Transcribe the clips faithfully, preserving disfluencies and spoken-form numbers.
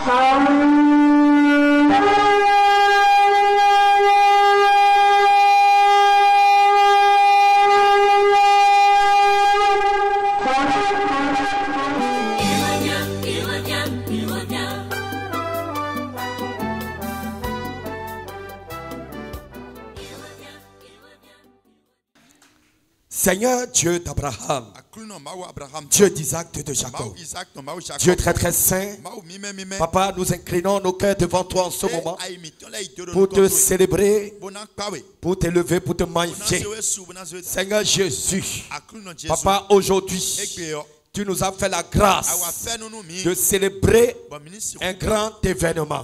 Seigneur Dieu d'Abraham, Dieu d'Isaac, Dieu de Jacob, Dieu très très saint, Papa, nous inclinons nos cœurs devant toi en ce moment pour te célébrer, pour t'élever, pour te magnifier. Seigneur Jésus, Papa, aujourd'hui, tu nous as fait la grâce de célébrer un grand événement.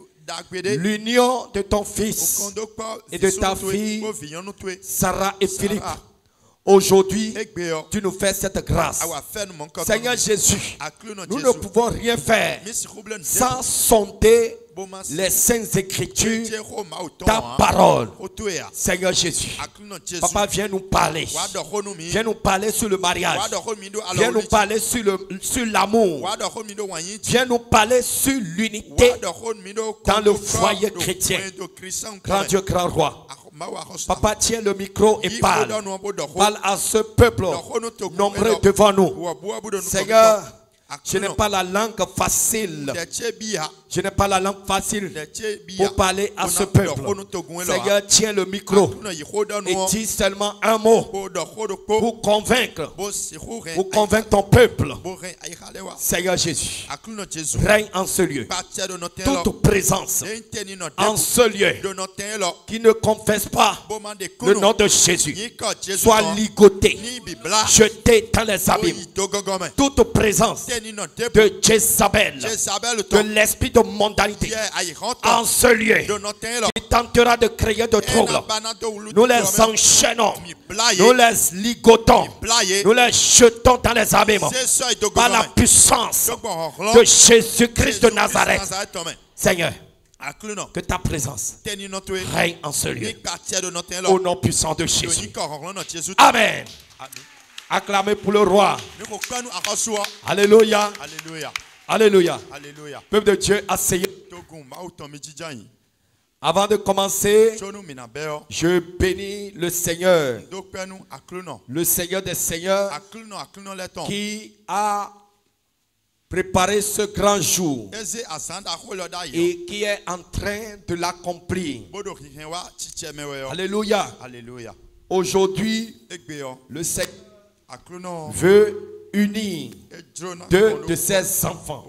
L'union de ton fils et de ta fille, Sarah et Philippe. Aujourd'hui, tu nous fais cette grâce. Seigneur Jésus, nous ne pouvons rien faire sans sonder les saintes écritures, ta parole. Seigneur Jésus, Papa, viens nous parler. Viens nous parler sur le mariage. Viens nous parler sur le, sur l'amour. Viens nous parler sur l'unité dans le foyer chrétien. Grand Dieu, grand roi. Papa, tiens le micro et parle. Parle à ce peuple nombreux devant nous. Seigneur, je n'ai pas la langue facile. Je n'ai pas la langue facile pour parler à ce peuple. Seigneur, tiens le micro et dis seulement un mot pour convaincre, pour convaincre ton peuple. Seigneur Jésus, règne en ce lieu. Toute présence en ce lieu qui ne confesse pas le nom de Jésus soit ligotée, jetée dans les abîmes. Toute présence de Jézabel, de l'esprit de mondanité en ce lieu qui tentera de créer de troubles, nous les enchaînons, nous les ligotons, nous les jetons dans les abîmes par la puissance de Jésus-Christ de Nazareth. Seigneur, que ta présence règne en ce lieu au nom puissant de Jésus. Amen. Acclamez pour le roi. Alléluia. Alléluia. Alléluia. Peuple de Dieu, asseyez. Avant de commencer, je bénis le Seigneur, le Seigneur des Seigneurs, qui a préparé ce grand jour et qui est en train de l'accomplir. Alléluia. Aujourd'hui, le Seigneur veut unir deux de ses enfants.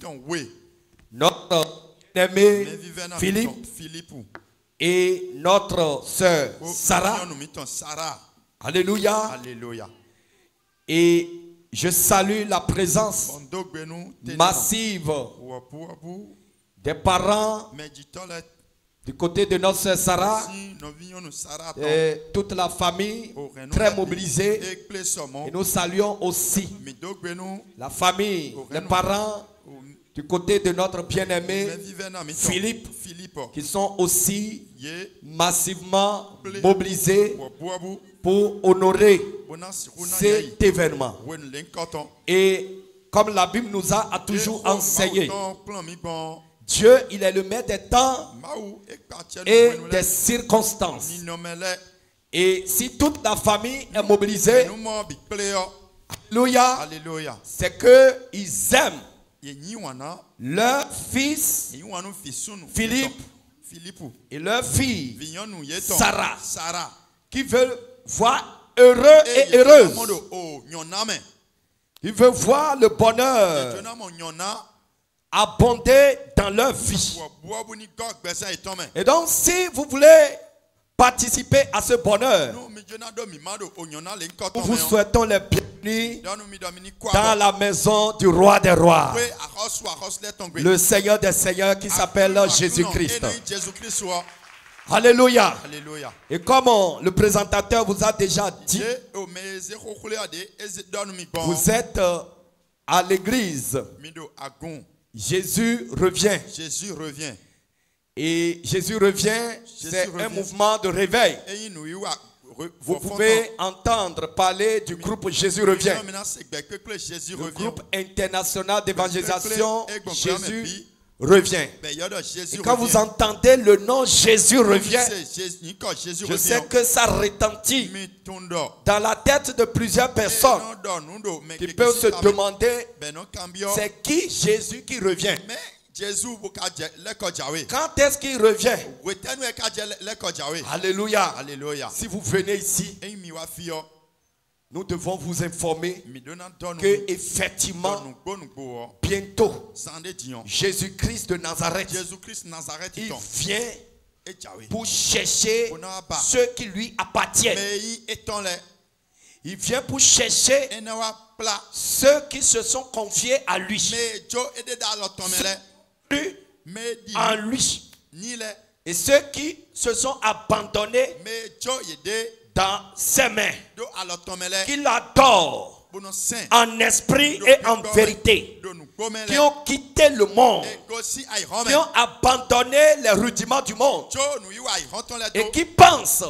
Notre aimé Philippe et notre sœur Sarah. Alléluia. Et je salue la présence massive des parents du côté de notre sœur Sarah, et toute la famille très mobilisée. Et nous saluons aussi la famille, les parents du côté de notre bien-aimé Philippe, qui sont aussi massivement mobilisés pour honorer cet événement. Et comme la Bible nous a, a toujours enseigné, Dieu, il est le maître des temps et des circonstances. Et si toute la famille est mobilisée, alléluia, c'est qu'ils aiment leur fils Philippe et leur fille Sarah, qui veulent voir heureux et heureuse, qui veulent voir le bonheur abonder dans leur vie. Et donc, si vous voulez participer à ce bonheur, nous vous souhaitons les bienvenus dans la maison du roi des rois, le Seigneur des seigneurs, qui s'appelle Jésus-Christ. Alléluia. Et comme le présentateur vous a déjà dit, vous êtes à l'église. Jésus revient. Jésus revient. Et Jésus revient, c'est un mouvement de réveil. Vous pouvez entendre parler du groupe Jésus revient. Le groupe international d'évangélisation Jésus revient. Et quand vous entendez le nom Jésus revient, je sais que ça retentit dans la tête de plusieurs personnes qui peuvent se demander c'est qui Jésus qui revient. Quand est-ce qu'il revient? Alléluia. Alléluia. Si vous venez ici, nous devons vous informer que effectivement, bientôt, Jésus-Christ de Nazareth, il vient pour chercher ceux qui lui appartiennent. Il vient pour chercher ceux qui se sont confiés à lui. Ceux en lui. Et ceux qui se sont abandonnés dans ses mains, qui l'adorent en esprit et en vérité, qui ont quitté le monde, qui ont abandonné les rudiments du monde et qui pensent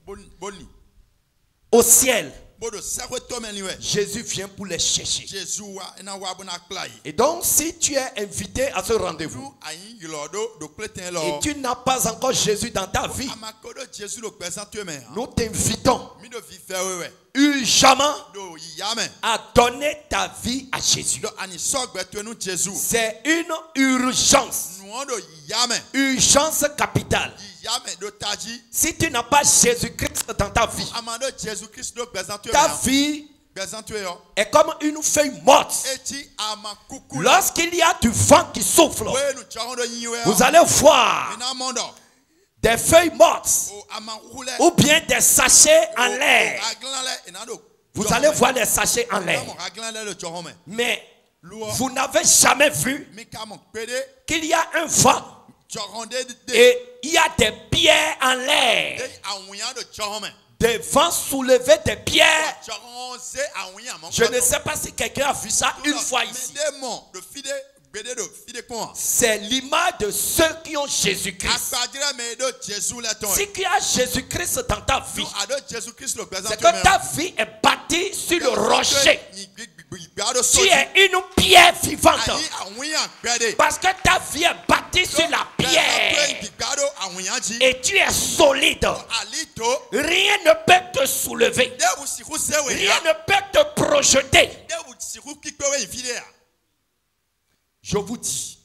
au ciel. Jésus vient pour les chercher. Et donc, si tu es invité à ce rendez-vous et tu n'as pas encore Jésus dans ta vie, nous t'invitons urgemment à donner ta vie à Jésus. C'est une urgence. Urgence capitale. Si tu n'as pas Jésus-Christ dans ta vie, ta vie est comme une feuille morte. Lorsqu'il y a du vent qui souffle, vous allez voir des feuilles mortes ou bien des sachets en l'air. Vous allez voir les sachets en l'air. Mais vous n'avez jamais vu qu'il y a un vent et il y a des pierres en l'air. Des vents soulevés des pierres. Je ne sais pas si quelqu'un a vu ça une fois ici. C'est l'image de ceux qui ont Jésus-Christ. Si tu as Jésus-Christ dans ta vie, c'est que ta vie est bâtie sur le rocher. Tu es une pierre vivante. Parce que ta vie est bâtie sur la pierre. Et tu es solide. Rien ne peut te soulever. Rien ne peut te projeter. Je vous dis,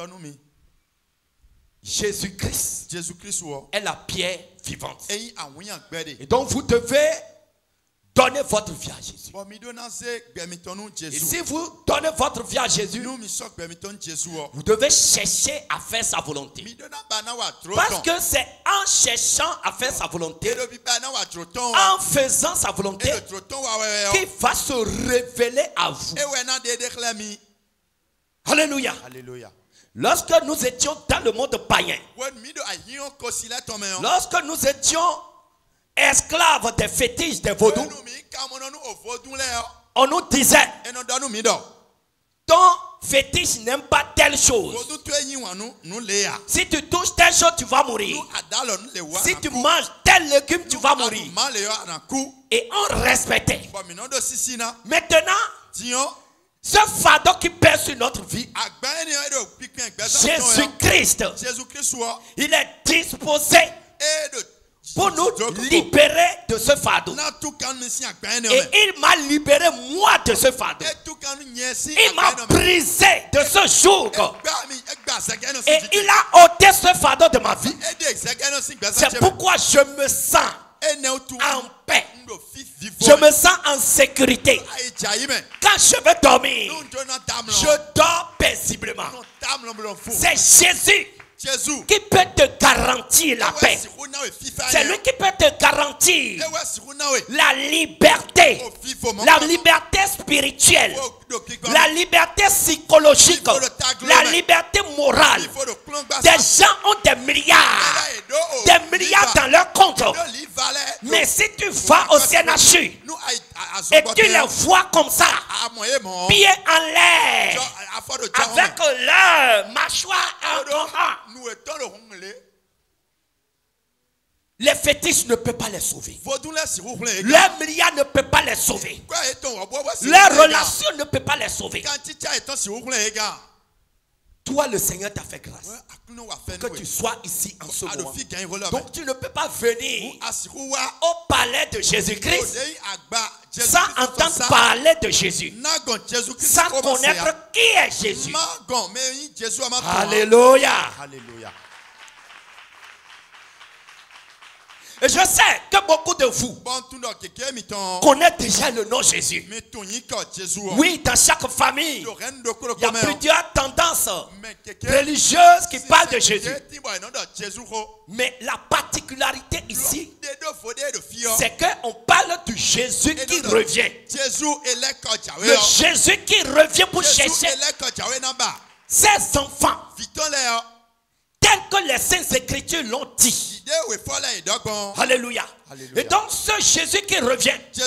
Jésus-Christ est la pierre vivante. Et donc vous devez donner votre vie à Jésus. Et si vous donnez votre vie à Jésus, vous devez chercher à faire sa volonté. Parce que c'est en cherchant à faire sa volonté, en faisant sa volonté, qu'il va se révéler à vous. Alléluia. Alléluia. Lorsque nous étions dans le monde païen, lorsque nous étions esclaves des fétiches des vaudous, on nous disait ton fétiche n'aime pas telle chose. Si tu touches telle chose, tu vas mourir. Si tu manges tel légume, tu vas mourir. Et on respectait. Maintenant, ce fardeau qui pèse sur notre vie, Jésus-Christ, il est disposé pour nous libérer de ce fardeau. Et il m'a libéré moi de ce fardeau. Il m'a brisé de ce joug. Et il a ôté ce fardeau de ma vie. C'est pourquoi je me sens en paix. Je me sens en sécurité. Quand je vais dormir, je dors paisiblement. C'est Jésus qui peut te garantir la paix. C'est lui qui peut te garantir la liberté. La liberté spirituelle. La liberté psychologique. La liberté morale. Des gens ont des milliards. Des milliards dans leur compte. Mais si tu vas au C N H U et tu les vois comme ça, pieds en l'air, avec leur mâchoire en grand, les fétiches ne peuvent pas les sauver. Leurs milliards ne peuvent pas les sauver. Leurs relations ne peuvent pas les sauver. Toi, le Seigneur t'a fait grâce que tu sois ici en ce moment. Donc, tu ne peux pas venir au palais de Jésus-Christ sans entendre parler de Jésus, sans connaître qui est Jésus. Alléluia. Alléluia. Et je sais que beaucoup de vous connaissent déjà le nom Jésus. Oui, dans chaque famille, il y a plusieurs tendances religieuses qui parlent de Jésus. Mais la particularité ici, c'est qu'on parle du Jésus qui revient. Le Jésus qui revient pour chercher ses enfants. Tel que les Saintes Écritures l'ont dit. Alléluia. Alléluia. Et donc ce Jésus qui revient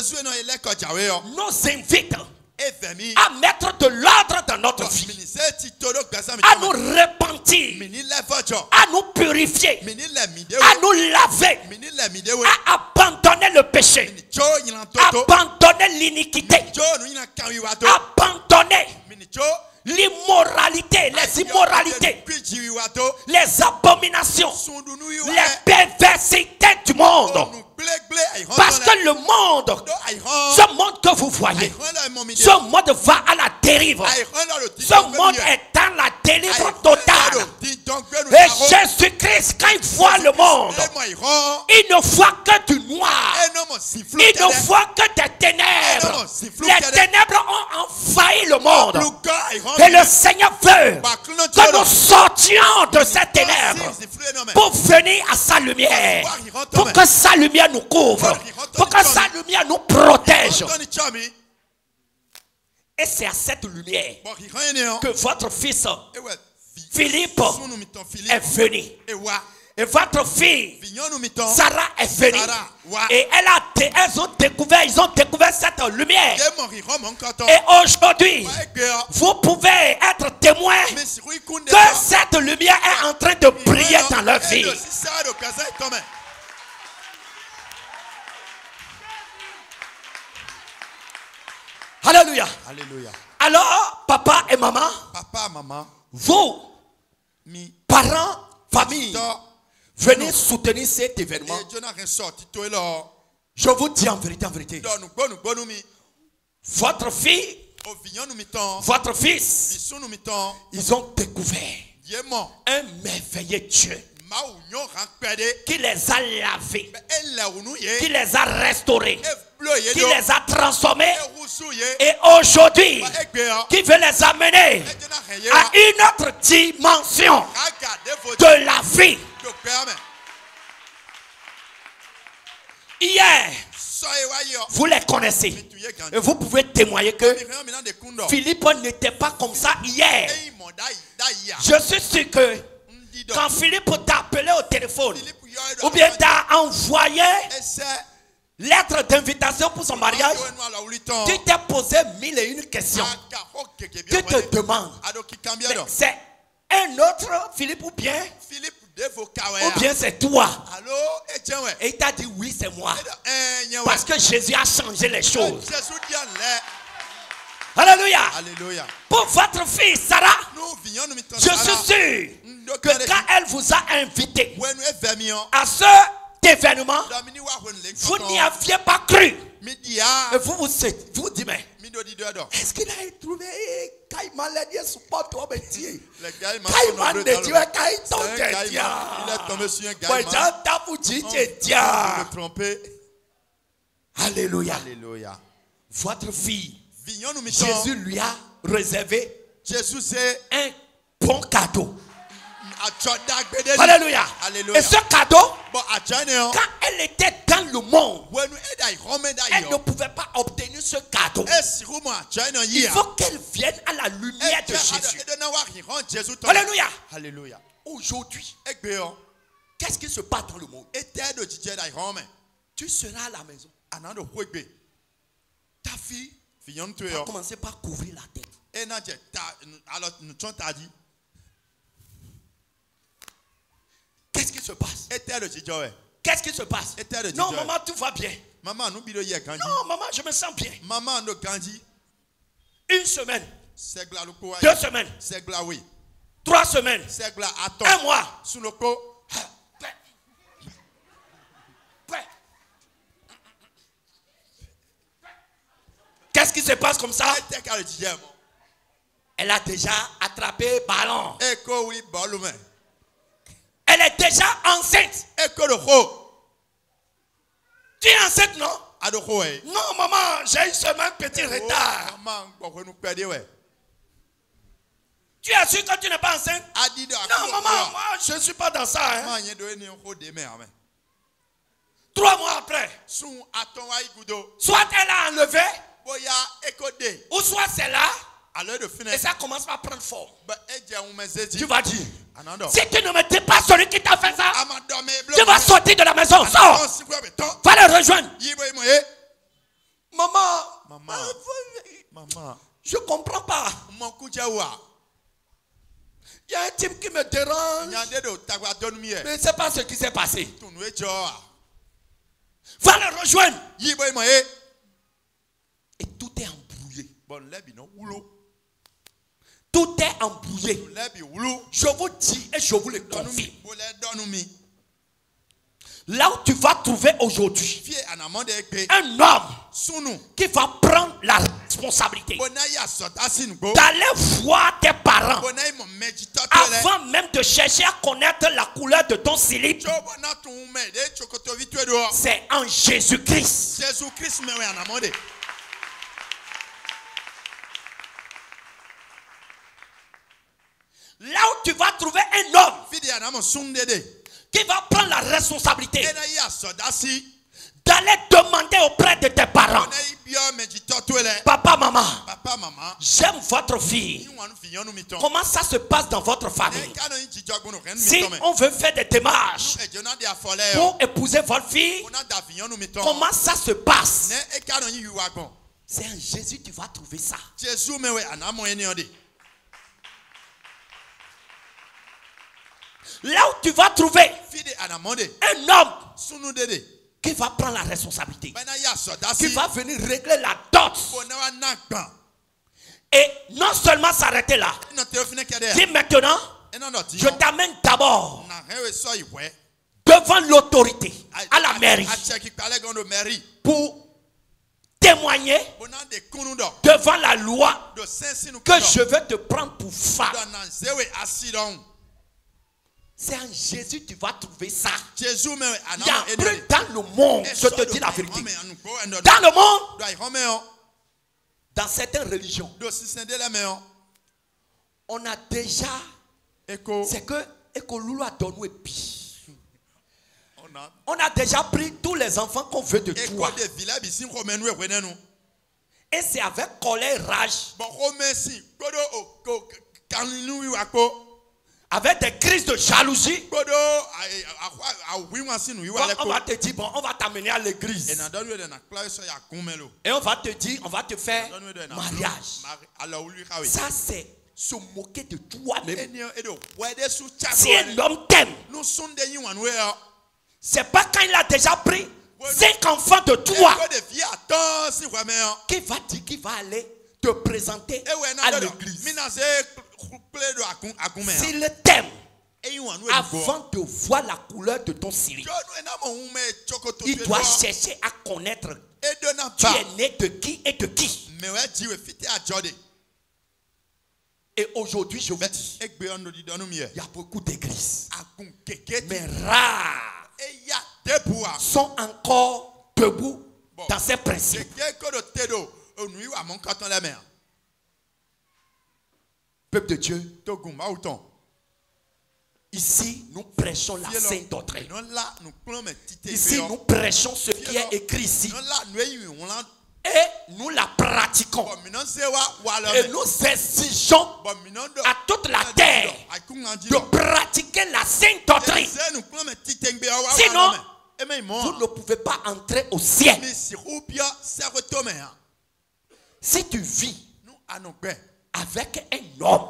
nous invite à mettre de l'ordre dans notre vie, à nous repentir, à nous purifier, à nous laver, à abandonner le péché, abandonner l'iniquité, abandonner l'immoralité, les immoralités, les abominations, les perversités du monde. Parce que le monde, ce monde que vous voyez, ce monde va à la dérive. Ce monde est dans la dérive totale. Et Jésus-Christ, quand il voit le monde, il ne voit que du noir. Il ne voit que des ténèbres. Les ténèbres ont envahi le monde. Et le Seigneur veut que nous sortions de ces ténèbres pour venir à sa lumière. Pour que sa lumière nous couvre. Pour que sa lumière nous protège. Et c'est à cette lumière que votre fils Philippe est venu. Et votre fille Sarah est venue. Et elle a, elles ont découvert, ils ont découvert cette lumière. Et aujourd'hui, vous pouvez être témoin que cette lumière est en train de briller dans leur vie. Alléluia. Alléluia. Alors, papa et maman, papa, maman, vous, parents, famille, venez soutenir cet événement. Je vous dis en vérité, en vérité, votre fille, votre fils, ils ont découvert un merveilleux Dieu qui les a lavés, qui les a restaurés, qui les a transformés, et aujourd'hui qui veut les amener à une autre dimension de la vie. Hier, vous les connaissez et vous pouvez témoigner que Philippe n'était pas comme ça hier. Je suis sûr que quand Philippe t'a appelé au téléphone ou bien t'a envoyé lettre d'invitation pour son mariage, tu t'es posé mille et une questions. Tu te demandes, c'est un autre Philippe ou bien ou bien c'est toi? Et il t'a dit oui, c'est moi. Parce que Jésus a changé les choses. Alléluia. Alléluia. Pour votre fille Sarah, je suis sûr que quand elle vous a invité à ce événement, vous n'y aviez pas cru. Et vous vous dites, vous dites, mais est-ce qu'il a trouvé Caïman l'a dit support toi métier. Caïman de Dieu Caïton de Dieu. Il est tombé sur un Caïman. J'entends vous dire Dieu. Alléluia. Alléluia. Votre fille, Jésus lui a réservé un bon cadeau. Alléluia. Alléluia. Et ce cadeau, quand elle était dans le monde, elle ne pouvait pas obtenir ce cadeau. Il faut qu'elle vienne à la lumière de Jésus. Alléluia. Alléluia. Aujourd'hui, qu'est-ce qui se passe dans le monde? Tu seras à la maison. Ta fille va commencer par couvrir la tête. Qu'est-ce qui se passe? Qu'est-ce qui se passe? Non, maman, tout va bien. Non, maman, je me sens bien. Une semaine. Deux semaines. trois semaines, un mois. Qu'est-ce qui se passe comme ça? Elle a déjà attrapé ballon. Elle est déjà enceinte. Tu es enceinte, non? Non, maman, j'ai une semaine petit retard. Tu es sûr que tu n'es pas enceinte? Non, maman, moi, je ne suis pas dans ça. Hein. Trois mois après, soit elle a enlevé, ou soit c'est là, et ça commence à prendre forme. Tu vas dire, si tu ne me dis pas celui qui t'a fait ça, tu vas sortir de la maison. Sors. Va le rejoindre. Maman, maman, maman, je ne comprends pas. Il y a un type qui me dérange. Mais je ne sais pas ce qui s'est passé. Va le rejoindre. Et tout est embrouillé. Tout est embrouillé. Je vous dis et je vous le confirme. Là où tu vas trouver aujourd'hui un homme qui va prendre la responsabilité d'aller voir tes parents avant même de chercher à connaître la couleur de ton slip. C'est en Jésus-Christ. Jésus-Christ là où tu vas trouver un homme qui va prendre la responsabilité d'aller demander auprès de tes parents, papa, maman, j'aime votre fille. Comment ça se passe dans votre famille? Si on veut faire des démarches pour épouser votre fille, comment ça se passe? C'est en Jésus que tu vas trouver ça. Là où tu vas trouver un homme qui va prendre la responsabilité, qui va venir régler la dot. Et non seulement s'arrêter là. Dis maintenant, je t'amène d'abord devant l'autorité, à la mairie, pour témoigner devant la loi que je vais te prendre pour femme. C'est en Jésus que tu vas trouver ça. Il n'y a plus dans le monde, je te dis la vérité. Dans le monde, dans certaines religions, on a déjà, c'est que Ekoloulou a donné pi. On a déjà pris tous les enfants qu'on veut de toi. Et c'est avec colère, rage, avec des crises de jalousie, bon, on va te dire, bon, on va t'amener à l'église. Et on va te dire, on va te faire mariage. Ça, c'est se moquer de toi-même. Si un homme t'aime, c'est pas quand il a déjà pris cinq enfants de toi qui va dire qu'il va aller te présenter à l'église. S'il t'aime, avant de voir la couleur de ton slip, il doit chercher à connaître tu es né de qui et de qui. Et aujourd'hui, je vous dis, il y a beaucoup d'églises, mais rares sont encore debout dans ces principes. Peuple de Dieu, ici nous prêchons la sainte doctrine. Ici nous prêchons ce qui est écrit ici. Et nous la pratiquons. Et nous exigeons à toute la terre de pratiquer la sainte doctrine. Sinon, vous ne pouvez pas entrer au ciel. Si tu vis avec un homme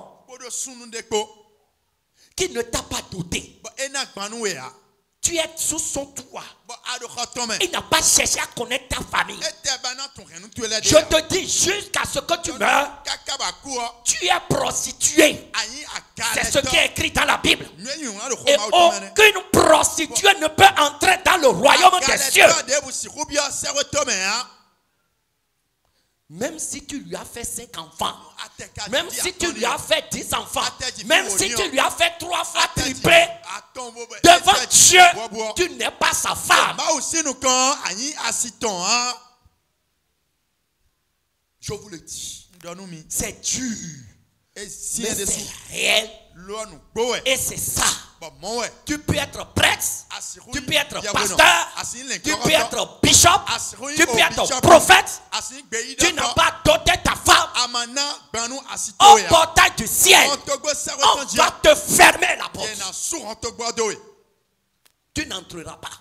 qui ne t'a pas doté, tu es sous son toit, il n'a pas cherché à connaître ta famille. Je te dis, jusqu'à ce que tu meurs, tu es prostituée. C'est ce qui est écrit dans la Bible. Et aucune prostituée ne peut entrer dans le royaume des cieux. Même si tu lui as fait cinq enfants, même si tu lui as fait dix enfants, même si tu lui as fait trois fois triplé, devant Dieu, tu n'es pas sa femme. Je vous le dis, c'est dur, mais c'est réel. Et c'est ça. Tu peux être prêtre, tu peux être pasteur, tu peux être bishop, tu peux être prophète. Tu n'as pas doté ta femme. Au portail du ciel, on va te fermer la porte. Tu n'entreras pas.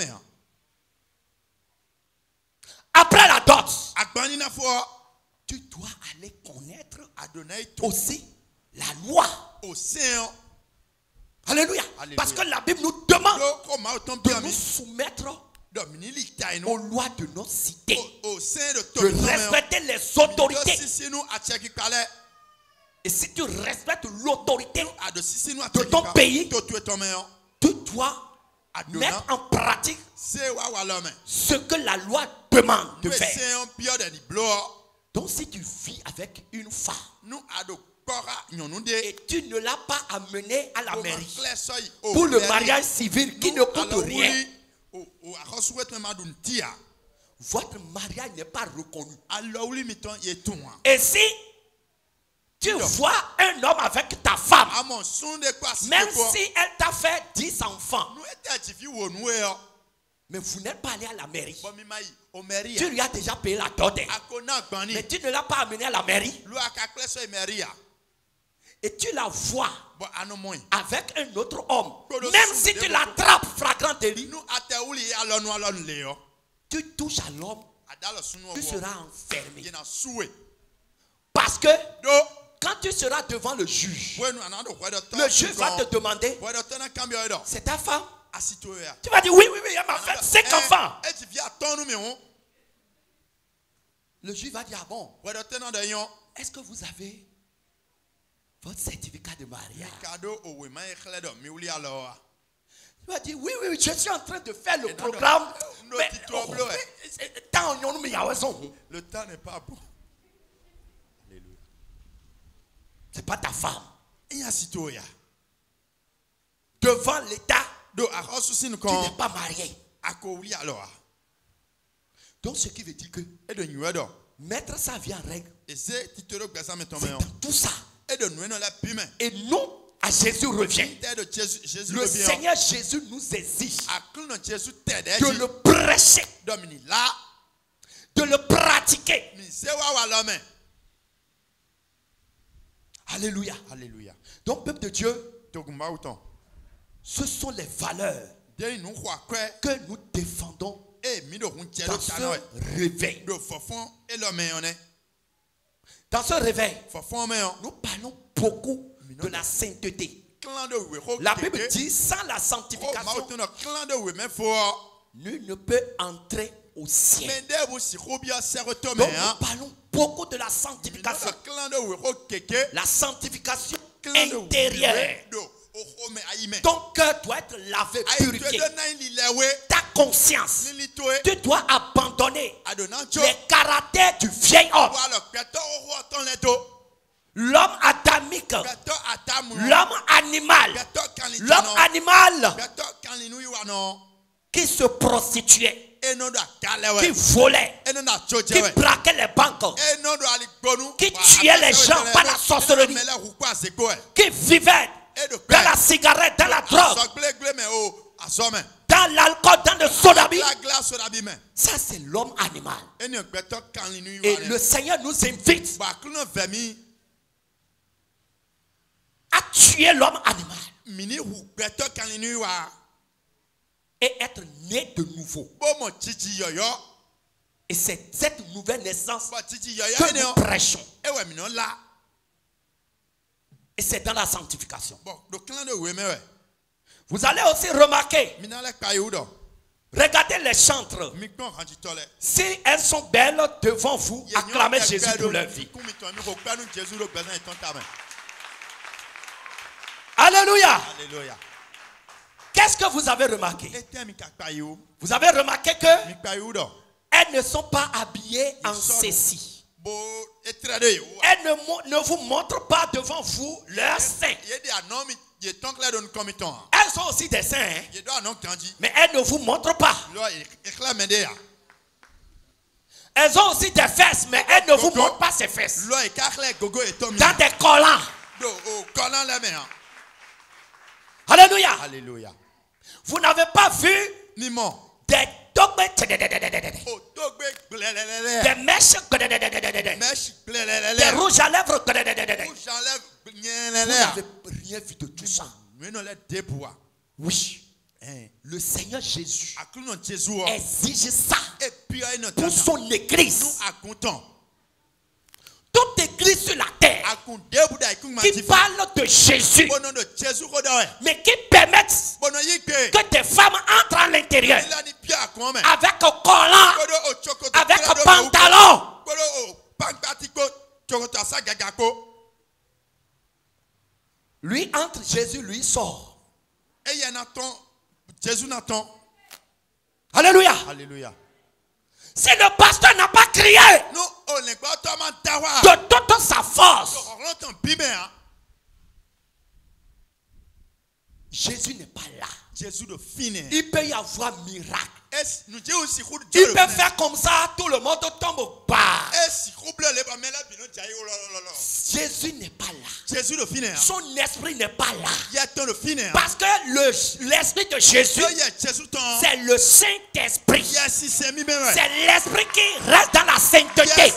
Après la dot, tu dois aller connaître aussi la loi. Alléluia. Parce que la Bible nous demande de nous soumettre aux lois de notre cité, de respecter les autorités. Et si tu respectes l'autorité de ton pays, tu dois mettre en pratique ce que la loi demande de faire. Donc si tu vis avec une femme et tu ne l'as pas amenée à la mairie pour le mariage civil qui ne coûte rien, votre mariage n'est pas reconnu. Et si tu vois un homme avec ta femme, même si elle t'a fait dix enfants, mais vous n'êtes pas allé à la mairie, tu lui as déjà payé la dot, mais tu ne l'as pas amené à la mairie, et tu la vois avec un autre homme, même si tu l'attrapes flagrant délit, tu touches à l'homme, tu seras enfermé. Parce que quand tu seras devant le juge, le juge va te demander, c'est ta femme? Tu vas dire oui, oui, oui, elle m'a fait cinq enfants. Le juge va dire, ah bon, est-ce que vous avez votre certificat de mariage? Tu vas dire, oui, oui, oui, je suis en train de faire le programme. Mais, oh, le temps n'est pas bon. C'est pas ta femme. Devant l'État, tu n'es pas marié. Donc ce qui veut dire que mettre sa vie en règle, c'est dans tout ça. Et nous, à Jésus revient. Le Seigneur Jésus nous exige de le prêcher, de le pratiquer. Alléluia. Alléluia. Donc, peuple de Dieu, ce sont les valeurs que nous défendons dans ce réveil. Dans ce réveil, nous parlons beaucoup de la sainteté. La Bible dit, sans la sanctification, nul ne peut entrer au ciel. Donc nous parlons beaucoup de la sanctification. La sanctification intérieure. Ton cœur doit être lavé, purifié. Ta conscience, tu dois abandonner les caractères du vieil homme. L'homme adamique, l'homme animal, l'homme animal qui se prostituait, qui volait, qui braquait les banques, qui tuait les gens par la sorcellerie, qui vivait dans la cigarette, dans la drogue, dans l'alcool, dans le sodabi. Ça, c'est l'homme animal. Et le Seigneur nous invite à tuer l'homme animal et être né de nouveau. Et c'est cette nouvelle naissance que nous prêchons. Et c'est dans la sanctification. Vous allez aussi remarquer Regardez les chantres. Si elles sont belles devant vous, acclamez Jésus pour leur vie. Alléluia. Alléluia. Qu'est-ce que vous avez remarqué? Vous avez remarqué que elles ne sont pas habillées en ceci. Elles ne, ne vous montrent pas devant vous leurs seins. Elles sont aussi des seins, hein? Mais elles ne vous montrent pas. Elles ont aussi des fesses, mais elles ne vous montrent pas ces fesses. Dans des collants. Alléluia. Alléluia. Vous n'avez pas vu des dogmes, des mèches, des rouges à lèvres. Vous n'avez rien vu de tout ça. Oui. Le Seigneur Jésus exige ça pour son église. Toute église sur la terre qui parle de Jésus, mais qui permettent que des femmes entrent à l'intérieur avec un collant, avec un pantalon. Lui entre, Jésus lui sort. Alléluia. Alléluia. Si le pasteur n'a pas crié de toute sa force, Jésus n'est pas là. Il peut y avoir miracle. Il peut faire comme ça, tout le monde tombe au bas. Jésus n'est pas là. Son esprit n'est pas là. Parce que l'esprit de Jésus, c'est le Saint-Esprit. C'est l'esprit qui reste dans la sainteté.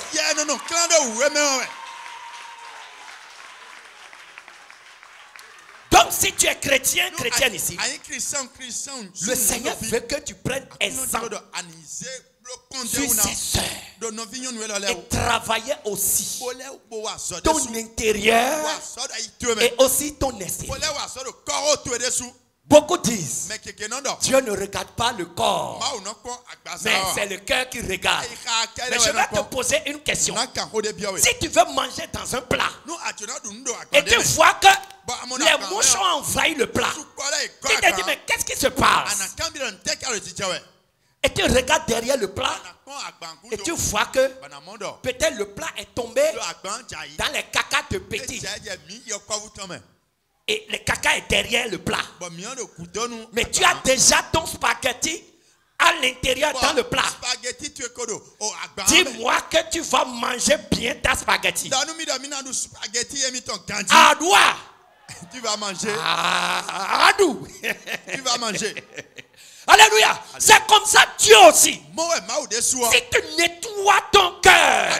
Donc si tu es chrétien, chrétienne ici, le Seigneur veut que tu prennes exemple sur ses sœurs et travailler aussi ton intérieur et aussi ton extérieur. Beaucoup disent, Dieu ne regarde pas le corps, mais c'est le cœur qui regarde. Mais je vais te poser une question. Si tu veux manger dans un plat et tu vois que les mouches ont envahi le plat, tu te dis, mais qu'est-ce qui se passe? Et tu regardes derrière le plat et tu vois que peut-être le plat est tombé dans les cacas de petits. Et le caca est derrière le plat. Mais tu as déjà ton spaghetti à l'intérieur dans le plat. Dis-moi que tu vas manger bien ta spaghetti. À doigt. Tu vas manger. À doux. Tu vas manger. Alléluia. C'est comme ça Dieu aussi. Si tu nettoies ton cœur,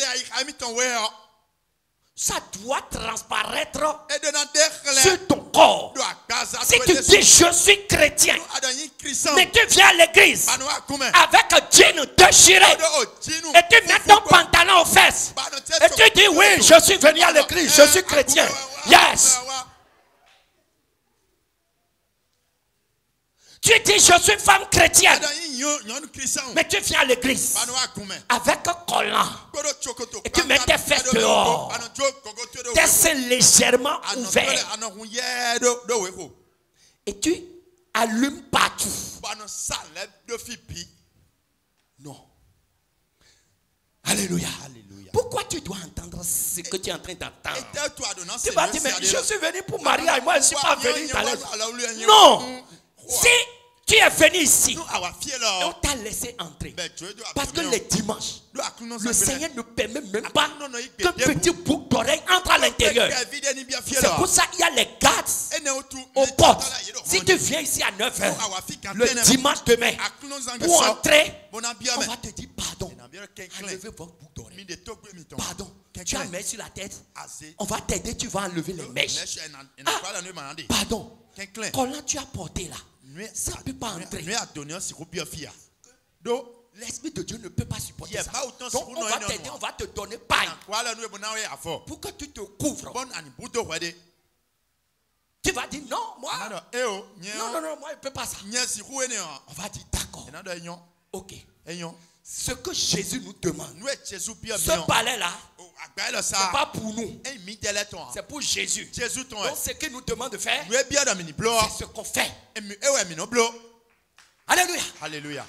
ça doit transparaître sur ton corps. Si tu dis je suis chrétien, mais tu viens à l'église avec un jean déchiré et tu mets ton pantalon aux fesses et tu dis oui, je suis venu à l'église, je suis chrétien. Yes. Tu dis je suis femme chrétienne, mais tu viens à l'église avec un collant et tu mets tes fesses dehors, tes seins légèrement ouverts et tu allumes partout. Non. Alléluia. Alléluia. Pourquoi tu dois entendre ce que tu es en train d'entendre? Tu vas dire, mais je suis venu pour Maria et moi je ne suis pas venu dans la... Non. Si tu es venu ici et on t'a laissé entrer, parce que les dimanches, le Seigneur ne permet même pas qu'un petit bouc d'oreille entre à l'intérieur. C'est pour ça qu'il y a les gardes aux portes. Si tu viens ici à neuf heures, le dimanche demain, pour entrer, on va te dire pardon. Enlevez votre bouc d'oreille. Pardon. Tu as mis sur la tête. On va t'aider, tu vas enlever les mèches. Ah, pardon. Comment tu as porté là? Ça ne peut pas entrer. L'Esprit de Dieu ne peut pas supporter ça. Donc on va t'aider, on va te donner paille pour que tu te couvres. Tu vas dire non, moi. Non, non, non, moi je ne peux pas ça. On va dire d'accord. Ok. Ce que Jésus nous demande, ce palais-là, ce n'est pas pour nous, c'est pour Jésus. Donc ce qu'il nous demande de faire, c'est ce qu'on fait. Alléluia. Alléluia.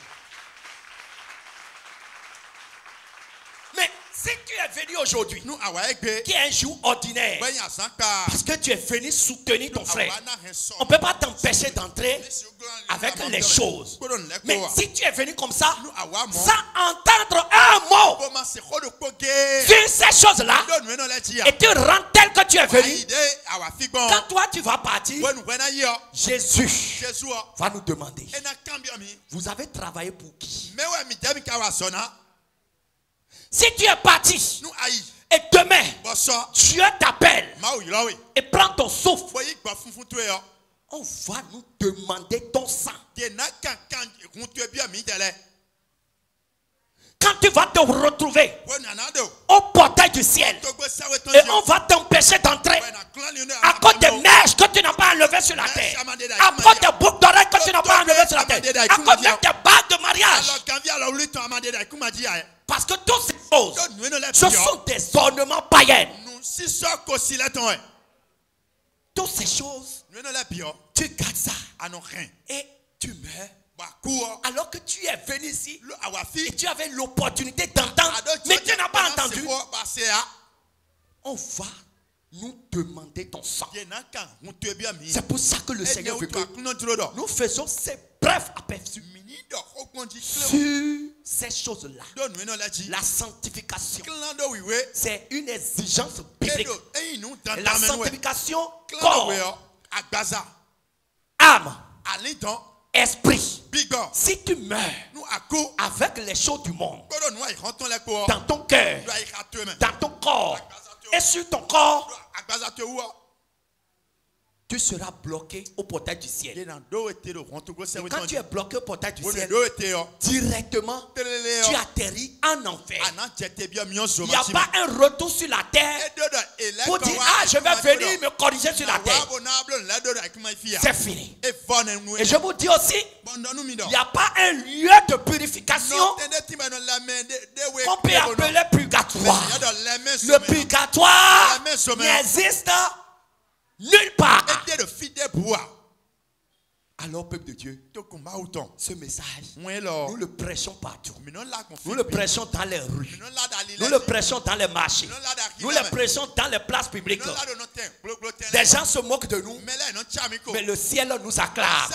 Mais si tu es venu aujourd'hui, qui est un jour ordinaire, parce que tu es venu soutenir ton frère, on ne peut pas t'empêcher d'entrer avec les choses. Mais si tu es venu comme ça, sans entendre un mot sur ces choses-là, et tu rentres tel que tu es venu, quand toi tu vas partir, Jésus va nous demander, vous avez travaillé pour qui? Si tu es parti et demain Dieu t'appelle et prend ton souffle, on va nous demander ton sang. Quand tu vas te retrouver au portail du ciel et on va t'empêcher d'entrer à cause des neiges que tu n'as pas enlevées sur la terre, à cause des boucles d'oreilles que tu n'as pas enlevées sur la terre, à cause des bagues de mariage. Parce que toutes ces choses, ce sont des ornements païens. Toutes ces choses, tu gardes ça et tu meurs. Alors que tu es venu ici et tu avais l'opportunité d'entendre, mais tu n'as pas entendu. On va nous demander ton sang. C'est pour ça que le Seigneur veut que nous faisons ces brefs aperçus sur ces choses-là. La sanctification, c'est une exigence biblique. La sanctification, corps, âme, esprit. Si tu meurs avec les choses du monde, dans ton cœur, dans ton corps et sur ton corps, tu seras bloqué au portail du ciel. Et quand tu es bloqué au portail du ciel, directement, tu atterris en enfer. Il n'y a pas un retour sur la terre pour dire, ah, je vais venir me corriger sur la terre. C'est fini. Et je vous dis aussi, il n'y a pas un lieu de purification qu'on peut appeler purgatoire. Le purgatoire n'existe nulle part. Alors, peuple de Dieu, ce message, nous le prêchons partout. Nous le prêchons dans les rues. Nous le prêchons dans les marchés. Nous le prêchons dans les places publiques. Des gens se moquent de nous, mais le ciel nous acclame.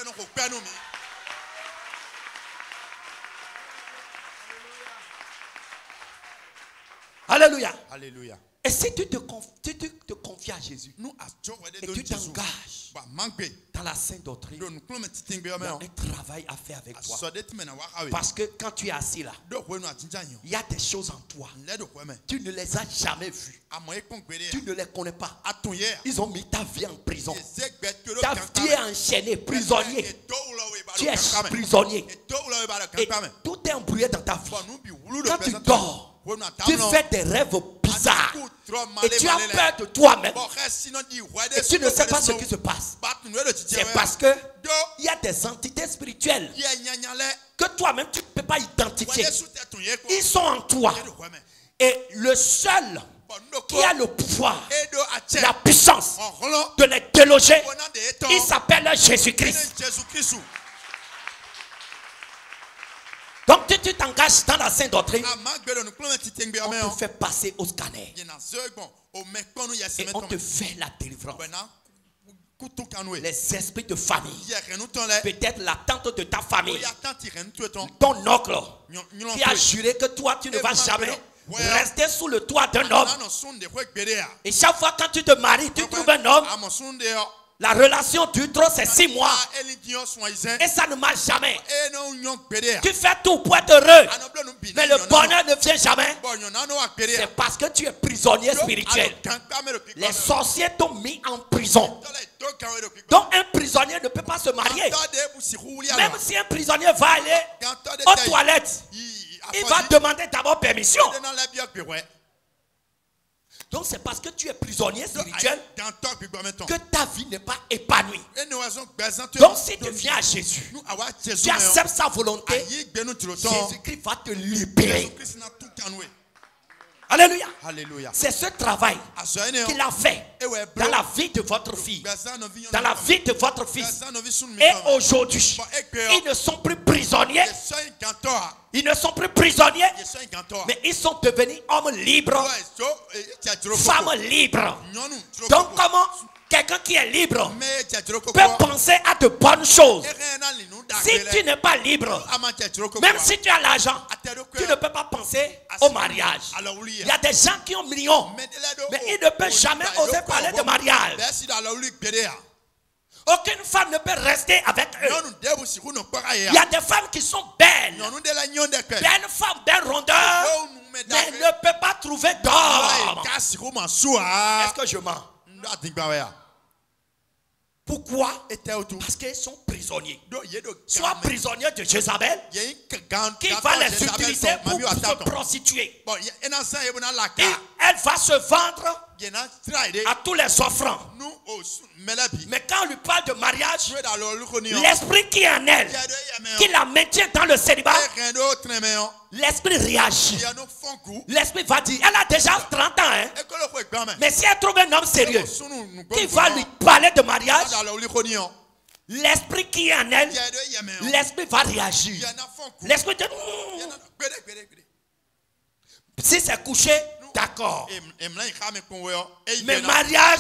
Alléluia. Alléluia. Et si tu te, conf, tu, tu te confies à Jésus et tu t'engages dans la sainte doctrine, il y a un travail à faire avec toi. Parce que quand tu es assis là, il y a des choses en toi. Tu ne les as jamais vues. Tu ne les connais pas. Ils ont mis ta vie en prison. Ta vie est enchaînée, prisonnier. Tu es prisonnier. Et tout est embrouillé dans ta vie. Quand tu dors, tu fais des rêves bizarres et tu as peur de toi-même et tu ne sais pas ce qui se passe. C'est parce que il y a des entités spirituelles que toi-même tu ne peux pas identifier. Ils sont en toi. Et le seul qui a le pouvoir, la puissance de les déloger, il s'appelle Jésus-Christ. Donc tu t'engages dans la sainte doctrine, on te fait passer au scanner et on te fait la délivrance. Les esprits de famille, peut-être la tante de ta famille, ton oncle qui a juré que toi tu ne vas jamais rester sous le toit d'un homme. Et chaque fois quand tu te maries, tu trouves un homme. La relation dure trop, c'est six mois. Et ça ne marche jamais. Tu fais tout pour être heureux. Mais le bonheur ne vient jamais. C'est parce que tu es prisonnier spirituel. Les sorciers t'ont mis en prison. Donc un prisonnier ne peut pas se marier. Même si un prisonnier va aller aux toilettes, il va demander d'abord permission. Donc c'est parce que tu es prisonnier spirituel que ta vie n'est pas épanouie. Donc si tu viens à Jésus, tu acceptes sa volonté, Jésus-Christ va te libérer. Alléluia. Alléluia. C'est ce travail qu'il a fait dans la vie de votre fille, dans la vie de votre fils. Et aujourd'hui, ils ne sont plus prisonniers. Ils ne sont plus prisonniers, mais ils sont devenus hommes libres, femmes libres. Donc comment quelqu'un qui est libre peut penser à de bonnes choses? Si tu n'es pas libre, même si tu as l'argent, tu ne peux pas penser au mariage. Il y a des gens qui ont millions, mais ils ne peuvent jamais oser parler de mariage. Aucune femme ne peut rester avec eux. Il y a des femmes qui sont belles. Belles femmes, belles rondeurs, mais ne peuvent pas trouver d'homme. Est-ce que je mens? Pourquoi? Parce qu'ils sont prisonniers. Soit prisonniers de Jézabel, qui va les utiliser pour se prostituer. Et elle va se vendre à tous les offrants. Mais quand on lui parle de mariage, l'esprit qui est en elle, qui la maintient dans le célibat, l'esprit réagit. L'esprit va dire, elle a déjà trente ans, hein? Mais si elle trouve un homme sérieux qui va lui parler de mariage, l'esprit qui est en elle, l'esprit va réagir. L'esprit dit, si c'est couché, d'accord. Mais mariage,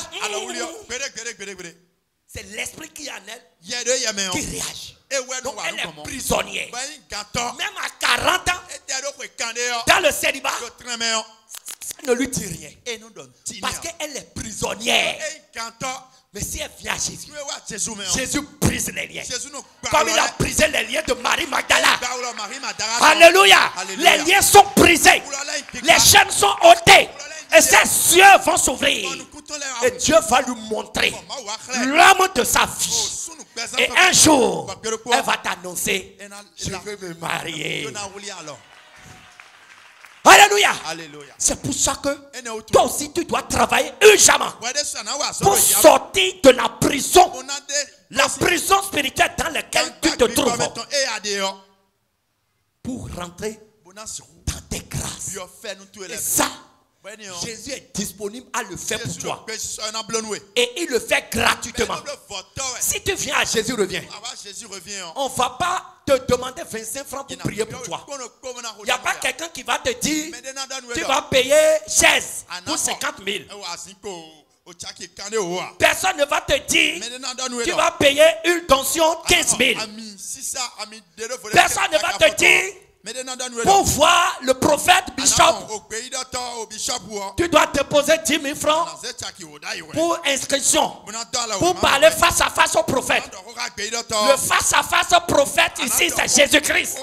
c'est l'esprit qui est en elle qui réagit. Donc elle est prisonnière. Même à quarante ans, dans le célibat, ça ne lui dit rien. Parce qu'elle est prisonnière. Mais si elle vient à Jésus, Jésus brise les liens. Comme il a brisé les liens de Marie Magdala. Alléluia. Les liens sont brisés. Les chaînes sont ôtées. Et ses yeux vont s'ouvrir. Et Dieu va lui montrer l'homme de sa vie. Et un jour, elle va t'annoncer, je veux me marier. Alléluia. C'est pour ça que toi aussi tu dois travailler urgemment pour sortir de la prison, la prison spirituelle dans laquelle tu te trouves, pour rentrer dans tes grâces. Et ça, Jésus est disponible à le faire pour toi. Et il le fait gratuitement. Si tu viens à Jésus, reviens. On ne va pas te demander vingt-cinq francs pour prier pour toi. Il n'y a pas quelqu'un qui va te dire, tu vas payer chaise pour cinquante mille. Personne ne va te dire, tu vas payer une donation quinze mille. Personne ne va te dire, pour voir le prophète Bishop, tu dois déposer dix mille francs pour inscription, pour parler face à face au prophète. Le face à face au prophète ici, c'est Jésus-Christ.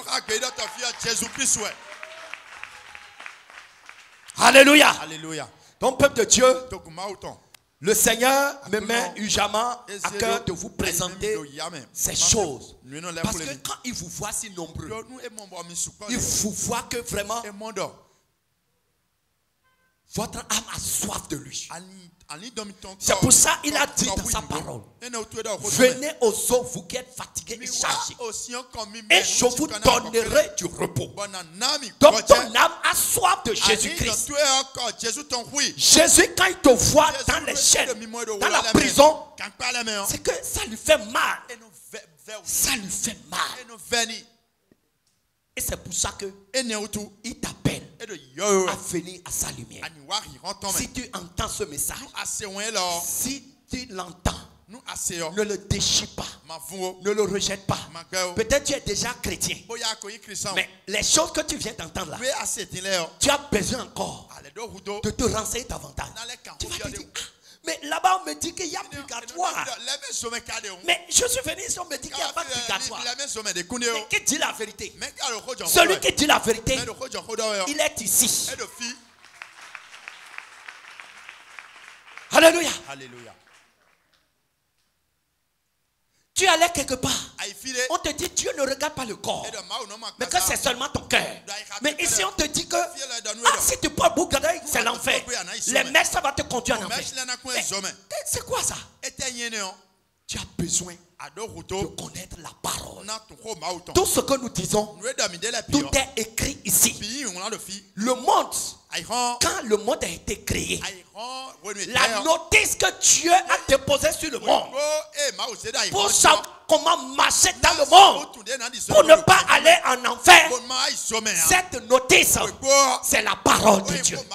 Alléluia. Alléluia. Donc, peuple de Dieu, le Seigneur me met urgemment à cœur de vous présenter ces choses. Parce que quand il vous voit si nombreux, il vous voit que vraiment votre âme a soif de lui. C'est pour ça qu'il a dit dans sa parole, venez aux eaux, vous qui êtes fatigués et chargés, et je vous donnerai du repos. Donc ton âme a soif de Jésus-Christ. Jésus, quand il te voit dans les chaînes, dans la prison, c'est que ça lui fait mal. Ça lui fait mal. Et c'est pour ça que il t'appelle à venir à sa lumière. Si tu entends ce message, si tu l'entends, ne le déchire pas, ne le rejette pas. Peut-être tu es déjà chrétien, mais les choses que tu viens d'entendre là, tu as besoin encore de te renseigner davantage. Tu vas te dire, ah, mais là-bas on me dit qu'il y a purgatoire. Mais je suis venu ici, on me dit qu'il n'y a pas de purgatoire. Mais qui dit la vérité? Celui qui dit la vérité, il est ici. Alléluia. Alléluia. Tu as aller quelque part, on te dit Dieu ne regarde pas le corps, mais que c'est seulement ton cœur. Mais ici on te dit que ah, si tu portes beaucoup d'œil, c'est l'enfer. Les mecs, ça va te conduire en enfer. C'est quoi ça? Tu as besoin de connaître la parole. Tout ce que nous disons, tout est écrit ici. Le monde, quand le monde a été créé, la notice que Dieu a déposée sur le monde pour savoir comment marcher dans le monde, pour ne pas aller en enfer, cette notice, c'est la parole de Dieu.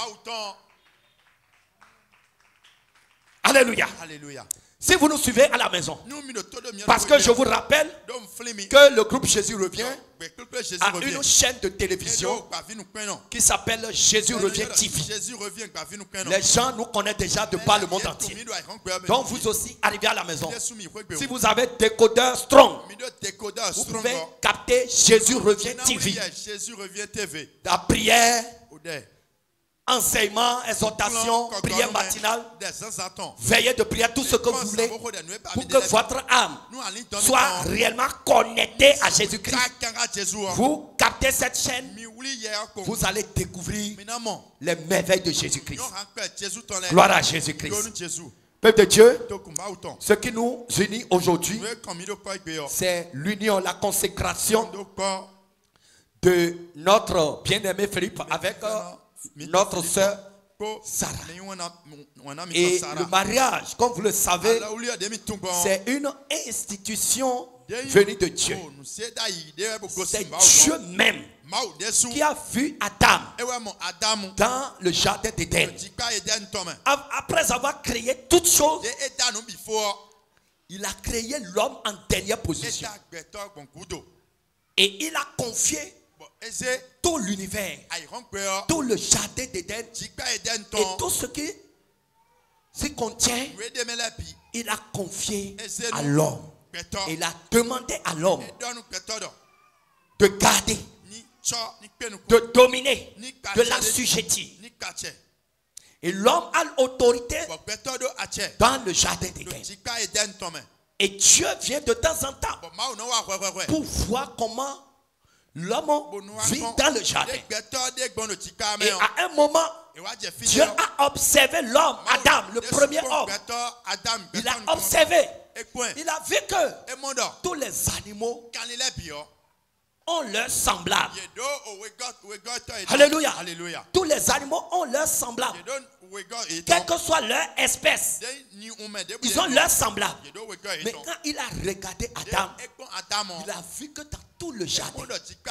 Alléluia. Alléluia. Si vous nous suivez à la maison, parce que je vous rappelle que le groupe Jésus revient a une chaîne de télévision qui s'appelle Jésus revient T V. Les gens nous connaissent déjà de par le monde entier. Donc vous aussi arrivez à la maison. Si vous avez décodeur strong, vous pouvez capter Jésus revient T V. La prière, enseignement, exhortation, prière matinale, veillée de prière, tout ce que vous voulez pour que votre âme soit réellement connectée à Jésus-Christ. Vous captez cette chaîne, vous allez découvrir les merveilles de Jésus-Christ. Gloire à Jésus-Christ. Peuple de Dieu, ce qui nous unit aujourd'hui, c'est l'union, la consécration de notre bien-aimé Philippe avec notre soeur Sarah. Et le mariage, comme vous le savez, c'est une institution venue de Dieu. C'est Dieu même qui a vu Adam dans le jardin d'Éden. Après avoir créé toutes choses, il a créé l'homme en dernière position. Et il a confié tout l'univers, tout le jardin d'Éden et tout ce qui s'y contient, il a confié à l'homme. Il a demandé à l'homme de garder, de dominer, de l'assujettir. Et l'homme a l'autorité dans le jardin d'Éden. Et Dieu vient de temps en temps pour voir comment l'homme vit dans le jardin. Et à un moment, Dieu a observé l'homme, Adam, le premier homme. Il a observé. Il a vu que tous les animaux ont leur semblable. Alléluia. Tous les animaux ont leur semblable. Quelle que soit leur espèce, ils ont leur semblable. Mais quand il a regardé Adam, il a vu que dans tout le jardin,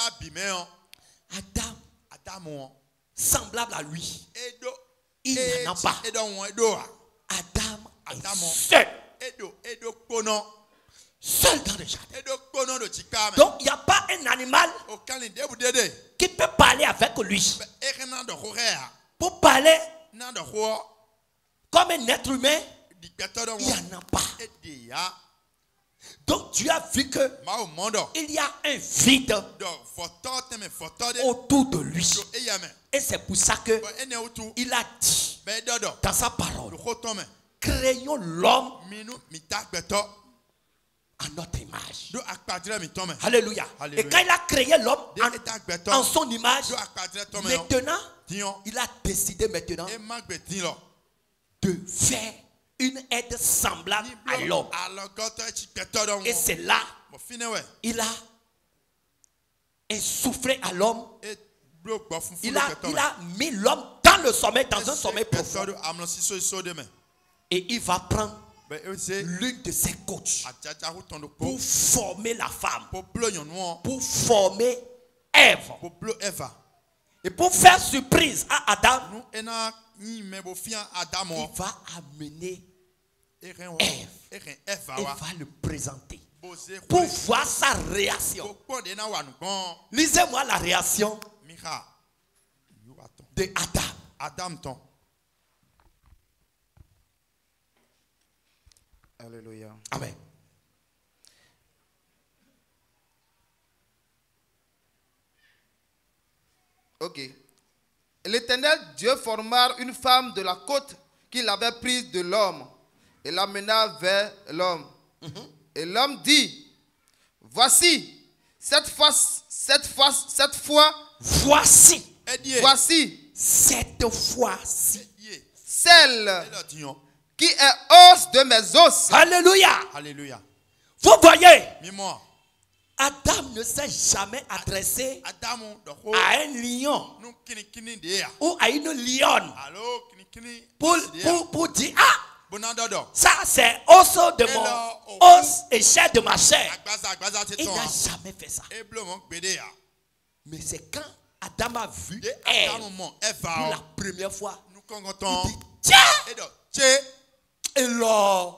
Adam, semblable à lui, il n'en a pas. Adam est seul. Seul dans le jardin. Donc il n'y a pas un animal qui peut parler avec lui. Pour parler comme un être humain, il n'y en a pas. Donc tu as vu que il y a un vide autour de lui. Et c'est pour ça que il a dit dans sa parole, créons l'homme à notre image. Alléluia. Alléluia. Et quand il a créé l'homme en, en son image, maintenant, il a décidé maintenant de faire une aide semblable à l'homme. Et c'est là, il a insoufflé à l'homme. Il a, il a mis l'homme dans le sommeil, dans un sommeil profond. Et il va prendre l'une de ses coachs pour former la femme, pour former Ève. Et pour faire surprise à Adam, il va amener Ève et va le présenter pour voir sa réaction. Lisez-moi la réaction de Adam. Alléluia. Amen. Ok. L'Éternel Dieu forma une femme de la côte qu'il avait prise de l'homme et l'amena vers l'homme. Mm-hmm. Et l'homme dit, voici, cette fois, cette fois, cette fois, voici, voici, cette fois-ci, celle qui est os de mes os. Alléluia. Alléluia. Vous voyez, Adam ne s'est jamais adressé à un lion ou à une lionne pour, pour, pour dire, ah, ça c'est os de mon os et chair de ma chair. Il n'a jamais fait ça. Mais c'est quand Adam a vu Ève pour la première fois, il dit, tiens, et là,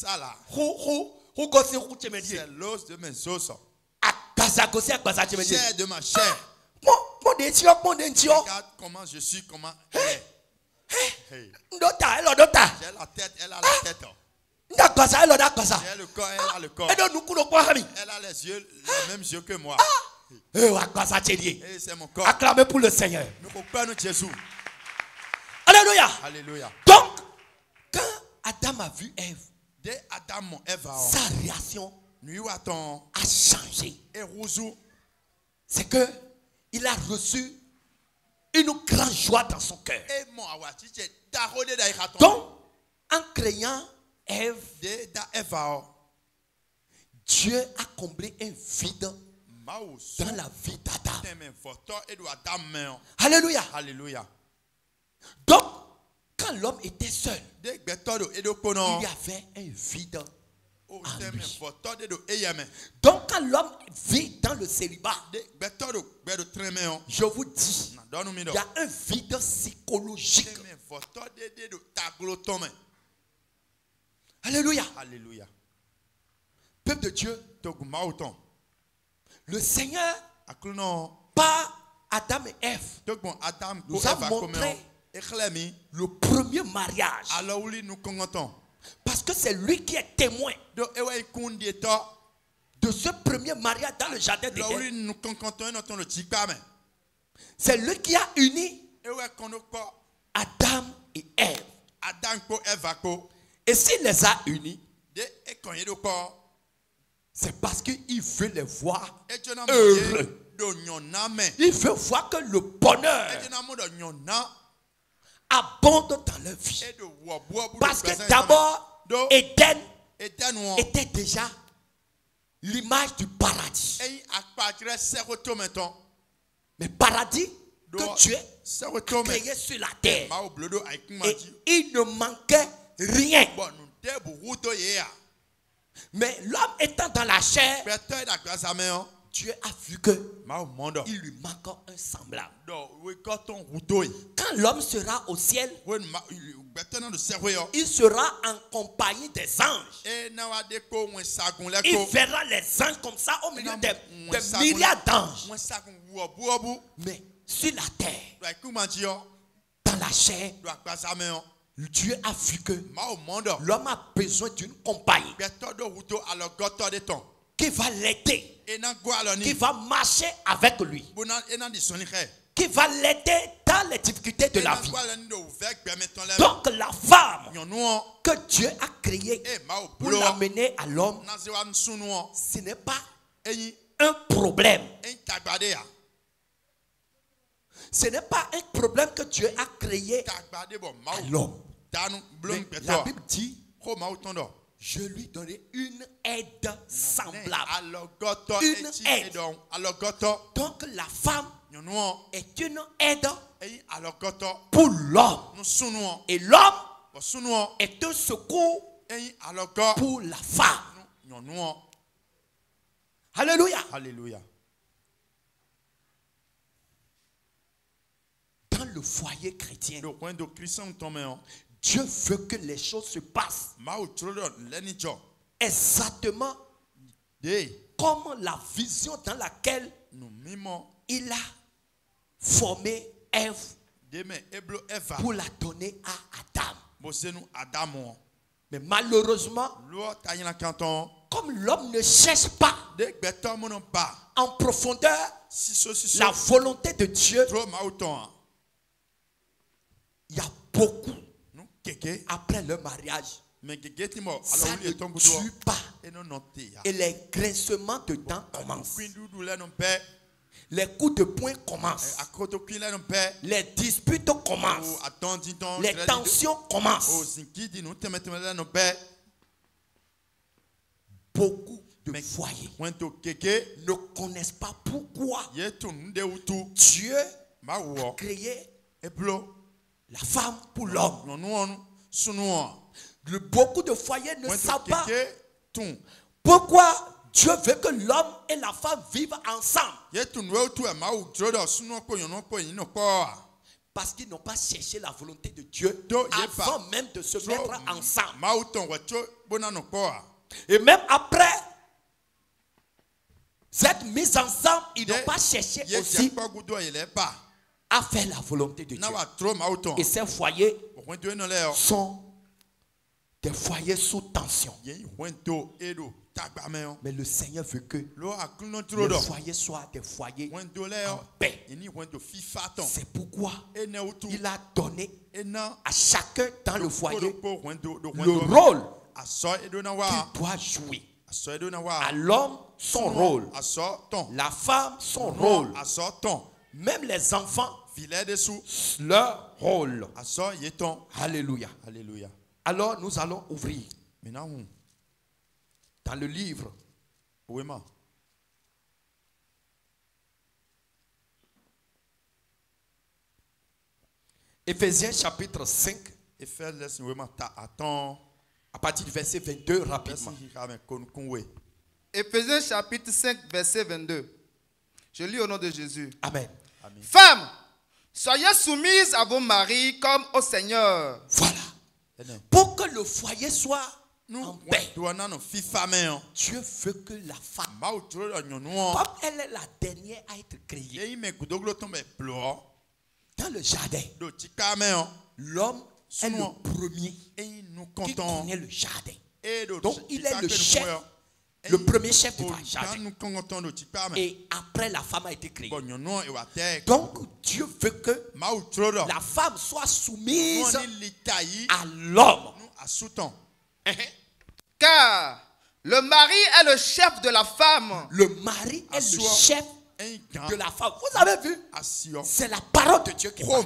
c'est l'os de mes os. Chair de ma chair. Regarde comment je suis, comment elle est. Hey. J'ai la tête, elle a la tête. J'ai le corps, elle a le corps. Elle a les yeux, les mêmes yeux que moi. Et c'est mon corps. Acclamez pour le Seigneur. Jésus. Alléluia. Alléluia. Donc, quand Adam a vu Ève, dès Adam, Ève, sa réaction a changé. C'est que il a reçu une grande joie dans son cœur. Donc, en créant Ève, Dieu a comblé un vide dans la vie d'Adam. Alléluia. Alléluia. Donc, quand l'homme était seul, il y avait un vide en lui. Donc, quand l'homme vit dans le célibat, je vous dis, il y a un vide psychologique. Alléluia. Alléluia. Peuple de Dieu, le Seigneur, par Adam et Ève, nous a montré le premier mariage. Parce que c'est lui qui est témoin de ce premier mariage dans le jardin d'Éden. C'est lui qui a uni Adam et Ève. Et s'il les a unis, c'est parce qu'il veut les voir heureux. Il veut voir que le bonheur abonde dans leur vie. Parce que d'abord, Éden était déjà l'image du paradis. Mais paradis que Dieu a créé sur la terre. Et il ne manquait rien. Mais l'homme étant dans la chair, Dieu a vu que il lui manque un semblable. Quand l'homme sera au ciel, il sera en compagnie des anges. Il verra les anges comme ça au milieu des, des milliards d'anges. Mais sur la terre, dans la chair, Dieu a vu que l'homme a besoin d'une compagnie qui va l'aider, qui va marcher avec lui, qui va l'aider dans les difficultés de la vie. Donc la femme que Dieu a créée pour l'amener à l'homme, ce n'est pas un problème. Ce n'est pas un problème que Dieu a créé à l'homme. La Bible dit, je lui donnais une aide semblable. Une aide. Donc la femme est une aide pour l'homme. Et l'homme est un secours pour la femme. Alléluia. Alléluia. Dans le foyer chrétien, Dieu veut que les choses se passent exactement comme la vision dans laquelle il a formé Ève pour la donner à Adam. Mais malheureusement, comme l'homme ne cherche pas en profondeur la volonté de Dieu, il y a beaucoup après le mariage, ça ne tue pas. Et les grincements de dents commencent. Les coups de poing commencent. Les disputes commencent. Les tensions commencent. Beaucoup de foyers ne connaissent pas pourquoi Dieu a créé la femme pour l'homme. Beaucoup de foyers ne savent pas pourquoi Dieu veut que l'homme et la femme vivent ensemble. Parce qu'ils n'ont pas cherché la volonté de Dieu avant même de se mettre ensemble. Et même après cette mise ensemble, ils n'ont pas cherché aussi à faire la volonté de Dieu. Et ces foyers sont des foyers sous tension. Mais le Seigneur veut que les foyers soient des foyers en paix. C'est pourquoi il a donné à chacun dans le foyer le rôle qu'il doit jouer. À l'homme, son rôle. La femme, son rôle. Même les enfants, leur rôle. Alléluia. Alors nous allons ouvrir dans le livre Éphésiens chapitre cinq, à partir du verset vingt-deux, rapidement. Éphésiens chapitre cinq, verset vingt-deux. Je lis au nom de Jésus. Amen. Femmes, soyez soumises à vos maris comme au Seigneur. Voilà. Pour que le foyer soit en paix, Dieu veut que la femme, comme elle est la dernière à être créée, dans le jardin, l'homme est le premier qui connaît le jardin. Donc il est le chef, le premier chef du jardin. Et après la femme a été créée. Donc Dieu veut que la femme soit soumise à l'homme. Car le mari est le chef de la femme. Le mari est le chef de la femme. Vous avez vu? C'est la parole de Dieu qui parle.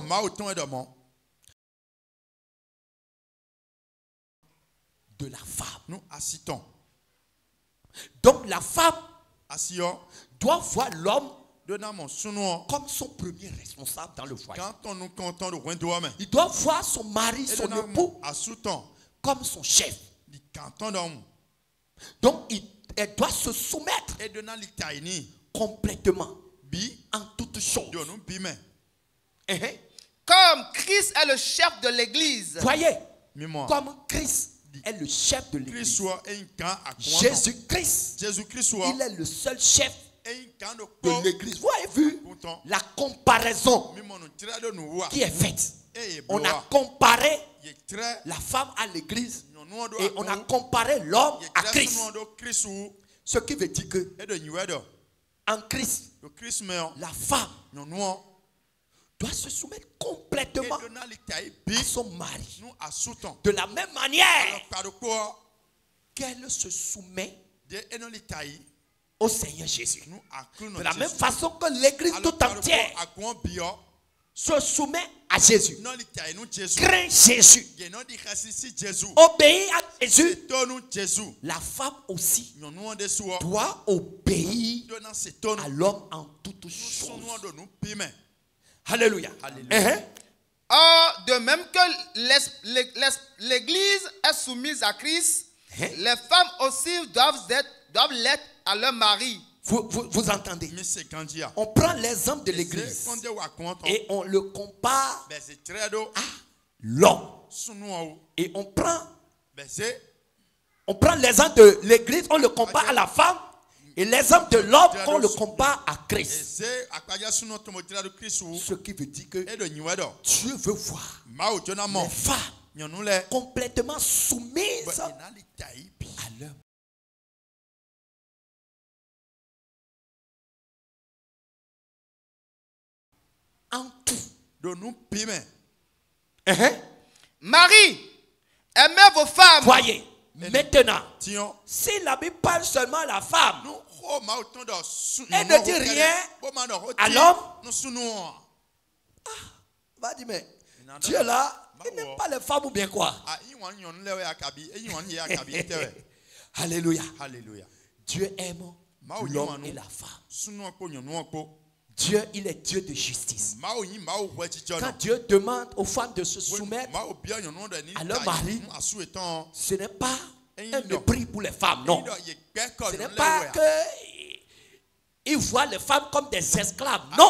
De la femme. Donc la femme doit voir l'homme comme son premier responsable dans le foyer. Il doit voir son mari, son époux, comme son chef. Donc il, elle doit se soumettre complètement en toutes choses. Comme Christ est le chef de l'église. Voyez, comme Christ est le chef de l'église. Jésus-Christ, il est le seul chef de l'église. Vous avez vu la comparaison qui est faite. On a comparé la femme à l'église et on a comparé l'homme à Christ. Ce qui veut dire que en Christ, la femme doit se soumettre complètement à son mari. De la même manière qu'elle se soumet au Seigneur Jésus. De la même façon que l'église tout entière se soumet à Jésus, craint Jésus, obéit à Jésus. La femme aussi doit obéir à l'homme en toutes choses. Alléluia. Uh-huh. Or, de même que l'église est soumise à Christ, uh-huh, les femmes aussi doivent être, doivent l'être à leur mari. Vous, vous, vous entendez? On prend l'exemple de l'église et on le compare à l'homme. Et on prend, on prend l'exemple de l'église, on le compare à la femme. Et l'exemple de l'homme, on le compare à Christ. Ce qui veut dire que Dieu veut voir les femmes complètement soumises à l'homme. En tout. Uh-huh. Marie, aimez vos femmes. Voyez. Maintenant, si la Bible parle seulement à la femme et ne dit rien à l'homme, ah, va dire, mais Dieu là, il n'aime pas les femmes ou bien quoi? Alléluia. Alléluia. Dieu aime l'homme et la femme. Dieu, il est Dieu de justice. Quand Dieu demande aux femmes de se soumettre à leur mari, ce n'est pas un mépris pour les femmes, non. Ce n'est pas que il voit les femmes comme des esclaves, non.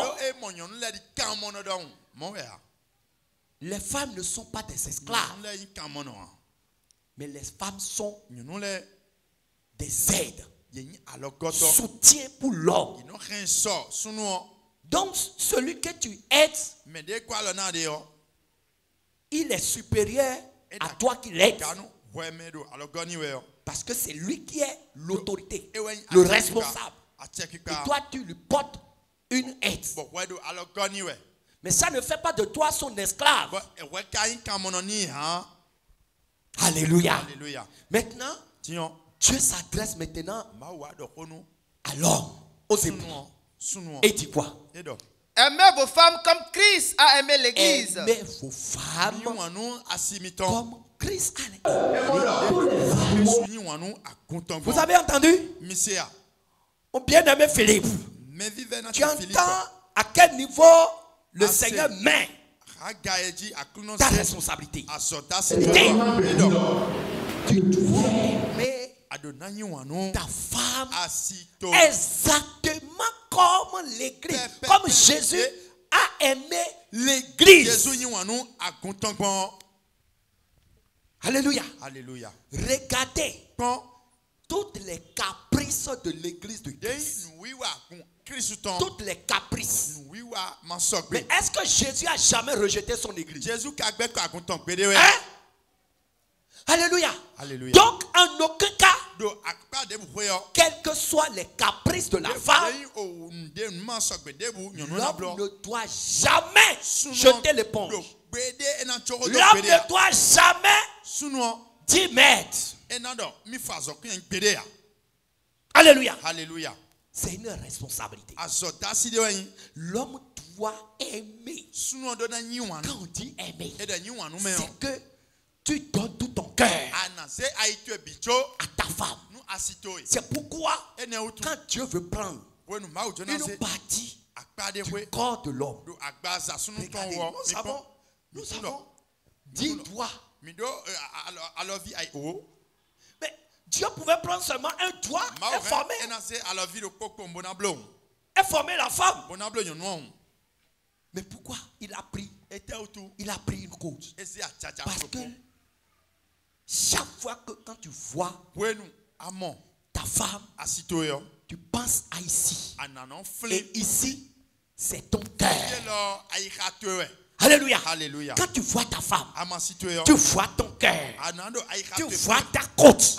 Les femmes ne sont pas des esclaves, mais les femmes sont des aides, soutien pour l'homme. Donc, celui que tu aides, il est supérieur à toi qui l'aides. Parce que c'est lui qui est l'autorité, le responsable. Et toi, tu lui portes une aide. Mais ça ne fait pas de toi son esclave. Alléluia. Alléluia. Maintenant, Dieu s'adresse maintenant à l'homme, aux époux. Et dit quoi? Aimez vos femmes comme Christ a aimé l'église. Aimez vos femmes comme Christ a aimé. Vous avez entendu? Mon bien-aimé Philippe, tu entends à quel niveau le Seigneur met ta responsabilité. Tu dois aimer ta femme exactement comme l'église, comme Jésus a aimé l'église. Alléluia. Alléluia. Regardez toutes les caprices de l'église de Christ. Toutes les caprices. Mais est-ce que Jésus a jamais rejeté son église? Hein? Alléluia. Alléluia. Donc, en aucun cas, quels que soient les caprices de la femme, l'homme ne doit jamais jeter l'éponge. L'homme ne doit jamais dire merde. Alléluia. Alléluia. C'est une responsabilité. L'homme doit aimer. Quand on dit aimer, c'est que tu donnes tout ton cœur à ta femme. C'est pourquoi quand Dieu veut prendre une partie du corps de l'homme, regardez, nous savons, nous savons dix doigts. Mais Dieu pouvait prendre seulement un doigt et former, et former la femme. Mais pourquoi il a pris, il a pris une cause? Parce que chaque fois que quand tu vois ta femme, tu penses à ici. Et ici, c'est ton cœur. Alléluia. Alléluia. Quand tu vois ta femme, tu vois ton cœur. Tu vois ta côte.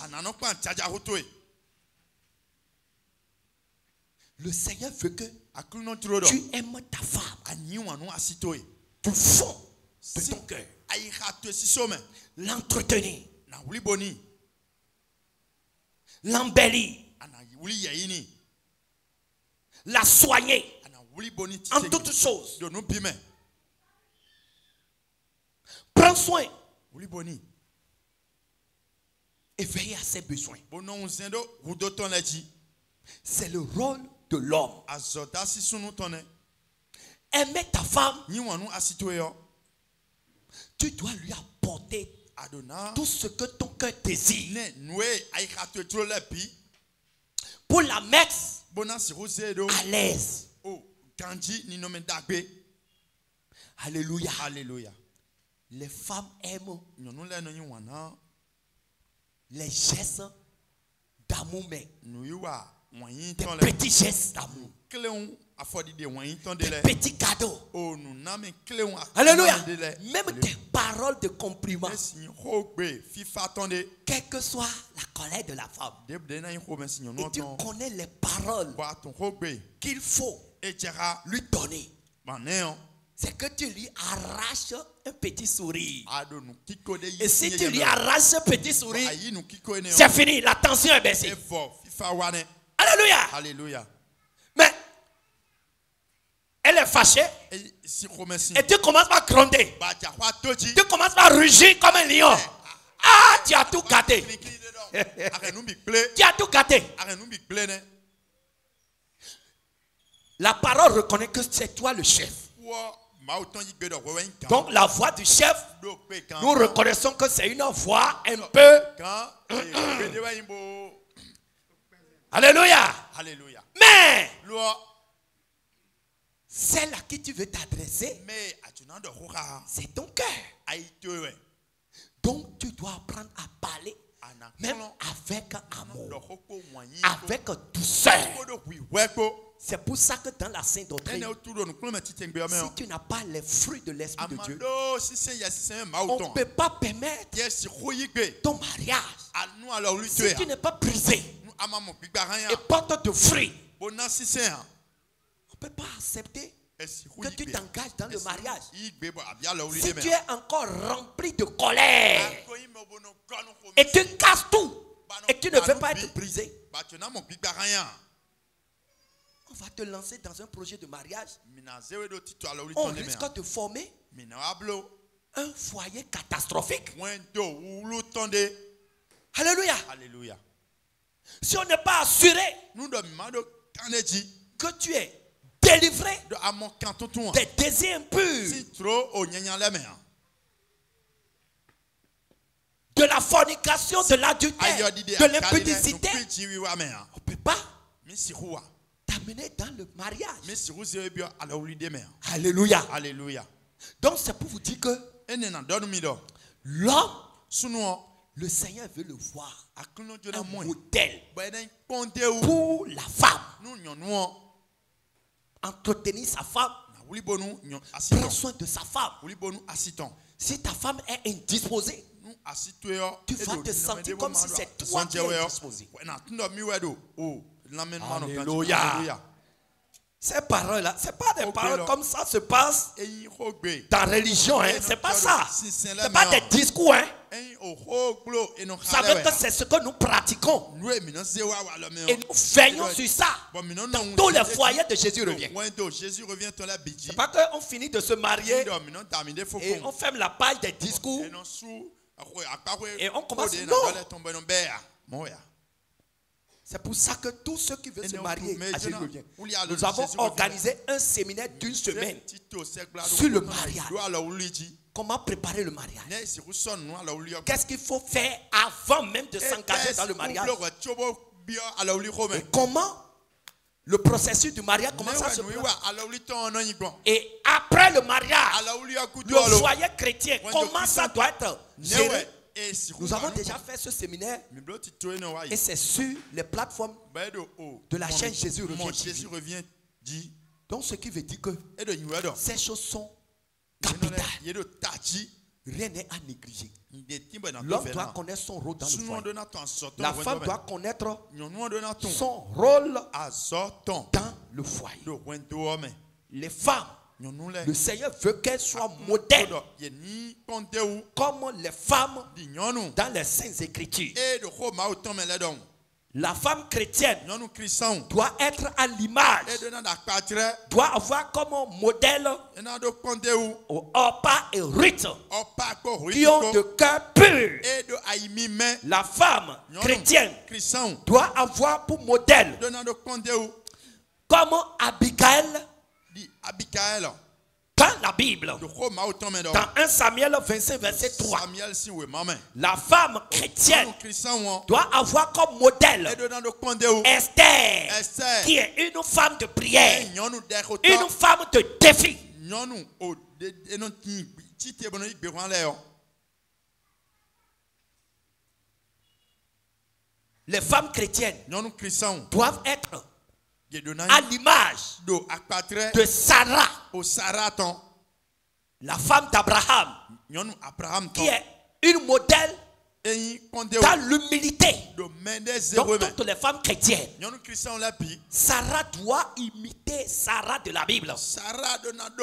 Le Seigneur veut que tu aimes ta femme du fond de ton cœur. L'entretenir. L'embellir. La soigner. En toutes choses. Prends soin. Et veille à ses besoins. C'est le rôle de l'homme. Aimer ta femme. Tu dois lui apporter tout ce que ton cœur désire. Pour la mettre à l'aise. Alléluia. Alléluia. Les femmes aiment les gestes d'amour, mais des petits gestes d'amour. Des petits cadeaux. Alléluia. Même des paroles de compliment. Quelle que soit la colère de la femme. Et tu connais les paroles qu'il faut lui donner. c'est que tu lui arraches un petit sourire. Et si tu lui arraches un petit sourire, c'est fini, la tension est baissée. Alléluia. Alléluia. Mais elle est fâchée. Et tu commences à gronder. Tu commences à rugir comme un lion. Ah, tu as tout gâté. Tu as tout gâté. La parole reconnaît que c'est toi le chef. Donc la voix du chef, nous reconnaissons que c'est une voix un peu... Alléluia. Alléluia. Mais celle à qui tu veux t'adresser, c'est ton cœur. Donc tu dois apprendre à parler même avec amour, avec douceur. C'est pour ça que dans la Sainte Doctrine, si tu n'as pas les fruits de l'Esprit de Dieu, on ne peut pas permettre ton mariage. Si tu n'es pas brisé et porte de fruits, on ne peut pas accepter que tu t'engages dans le mariage. Si tu es encore rempli de colère et tu casses tout et tu ne veux pas être brisé, on va te lancer dans un projet de mariage. On risque de former un foyer catastrophique. Alléluia. Alléluia. Si on n'est pas assuré que tu es délivré des désirs impurs, de la fornication, de l'adultère, de l'impudicité, on ne peut pas t'amener dans le mariage. Alléluia. Alléluia. Donc c'est pour vous dire que l'homme, le Seigneur veut le voir un modèle pour la femme. Entretenir sa femme, prendre soin de sa femme. Si ta femme est indisposée, tu vas te sentir comme si c'est toi qui es indisposé. Alléluia. Ces paroles-là, ce n'est pas des paroles comme ça se passe dans la religion. Hein. Ce n'est pas ça. Ce n'est pas des discours. Hein. Vous savez que c'est ce que nous pratiquons. Et nous veillons sur ça. Dans tous les foyers de Jésus revient. Ce n'est pas qu'on finit de se marier et on ferme la page des discours et on commence. Non. C'est pour ça que tous ceux qui veulent se marier à Jésus revient. Nous avons organisé un séminaire d'une semaine sur le mariage. Comment préparer le mariage? Qu'est-ce qu'il faut faire avant même de s'engager dans le mariage? Et comment le processus du mariage, comment ça se passe? Et après le mariage, le foyer chrétien, comment ça doit être géré? Nous avons déjà fait ce séminaire et c'est sur les plateformes de la chaîne Jésus revient. Donc ce qui veut dire que ces choses sont capitales. Rien n'est à négliger. L'homme doit connaître son rôle dans le foyer. La femme doit connaître son rôle dans le foyer. Les femmes, le Seigneur veut qu'elles soient modèles comme les femmes dans les Saintes Écritures. La femme chrétienne doit être à l'image, doit avoir comme modèle Orpa et Ruth qui ont de cœur pur. La femme chrétienne doit avoir pour modèle comme Abigail. Dans la Bible, dans un Samuel vingt-cinq, verset trois, la femme chrétienne doit avoir comme modèle Esther, qui est une femme de prière, une femme de défi. Les femmes chrétiennes doivent être à l'image de Sarah, la femme d'Abraham, qui est une modèle dans l'humilité. Donc toutes les femmes chrétiennes, Sarah doit imiter Sarah de la Bible. Sarah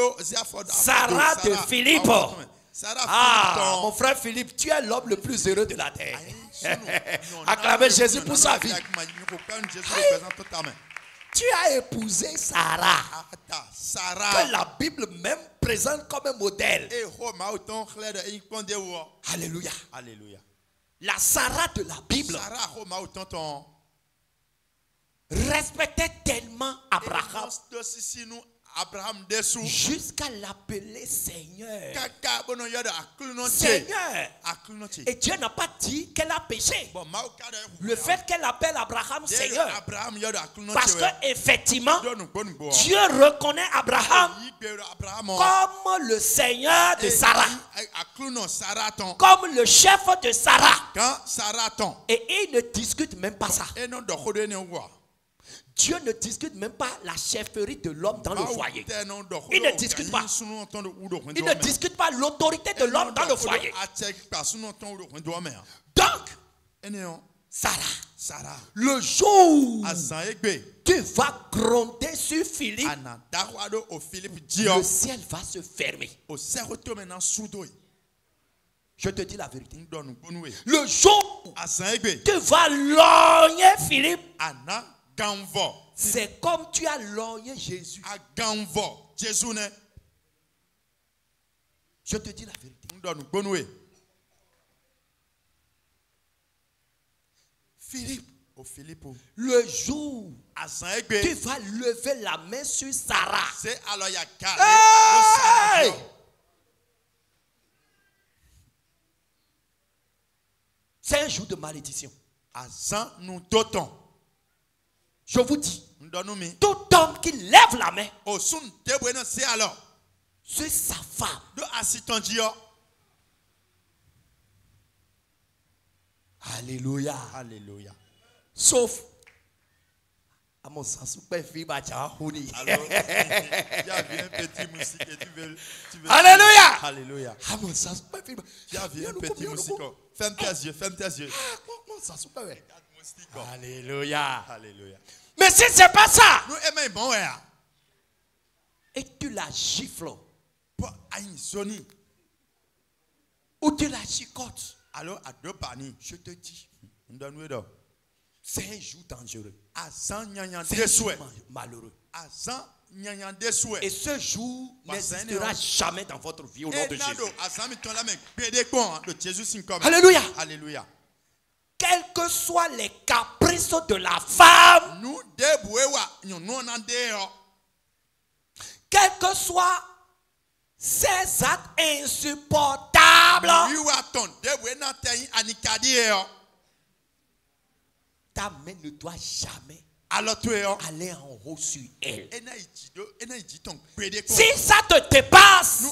de Philippe. Ah, mon frère Philippe, tu es l'homme le plus heureux de la terre. Acclamez Jésus pour sa vie. Tu as épousé Sarah, que la Bible même présente comme un modèle. Alléluia. Alléluia. La Sarah de la Bible respectait tellement Abraham jusqu'à l'appeler Seigneur. Seigneur. Et Dieu n'a pas dit qu'elle a péché. Le fait qu'elle appelle Abraham Seigneur, parce que effectivement Dieu reconnaît Abraham comme le Seigneur de Sarah, comme le chef de Sarah. Et il ne discute même pas ça. Dieu ne discute même pas la chefferie de l'homme dans le foyer. Il ne discute pas. Il ne discute pas l'autorité de l'homme dans le foyer. Donc, Sarah, Sarah, le jour tu vas gronder sur Philippe, le ciel va se fermer. Je te dis la vérité. Le jour tu vas lorgner Philippe, c'est comme tu as lorgné Jésus. Je te dis la vérité. Philippe, le jour tu vas lever la main sur Sarah, hey! C'est un jour de malédiction. Je vous dis, tout homme qui lève la main sur sa femme, alléluia, alléluia, sauf à mon sens, pas fille alors, il y a un petit musique et tu veux, tu veux alléluia, alléluia, à mon sens, pas fille, il y a un petit musique. Ferme tes yeux, ferme tes yeux. Alléluia, alléluia. Mais si c'est pas ça, et tu la gifles, ou tu la chicotes, alors à deux paniers, je te dis, c'est un jour dangereux. C'est un jour malheureux. Et ce jour n'existera jamais dans votre vie au nom de Jésus. Alléluia. Alléluia. Quels que soient les caprices de la femme, quels que soient ces actes insupportables, ta main ne doit jamais aller en haut sur elle. Si ça te dépasse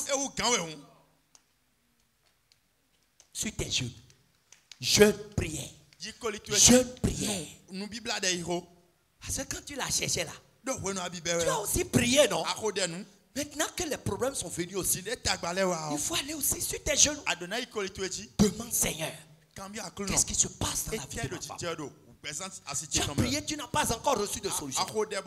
sur tes genoux, je priais. Je priais. Parce que quand tu l'as cherché là, tu as aussi prié, non? Maintenant que les problèmes sont venus aussi, il faut aller aussi sur tes genoux. Demande Seigneur, qu'est-ce qui se passe dans la vie de ma femme? Tu as prié, tu n'as pas encore reçu de solution.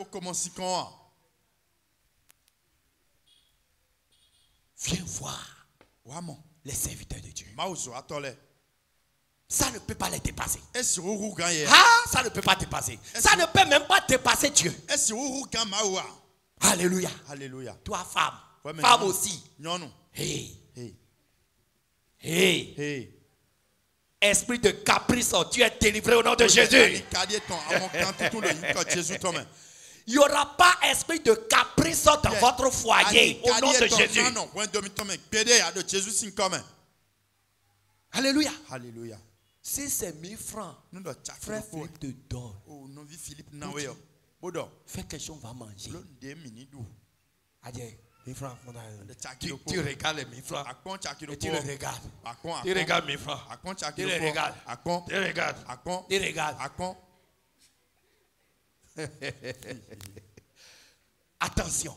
Viens voir les serviteurs de Dieu. Ça ne peut pas les dépasser. Ah, ça ne peut pas dépasser. Ça ne peut même pas dépasser Dieu. Alléluia. Alléluia. Toi, femme. Ouais, femme non. Aussi. Non, non. Hey. Hey. Hey. Hey. Esprit de caprice, tu es délivré au nom de Jésus. Il n'y aura pas esprit de caprice dans votre foyer au nom de Jésus. Alléluia. Alléluia. Si c'est mille francs, frère Philippe te donne. Fais quelque chose, on va manger. Adieu. mille francs. Tu, tu regardes les mille francs. Et tu les regardes. Tu regardes mille francs. Tu les regardes. Tu regardes. Tu regardes. Attention.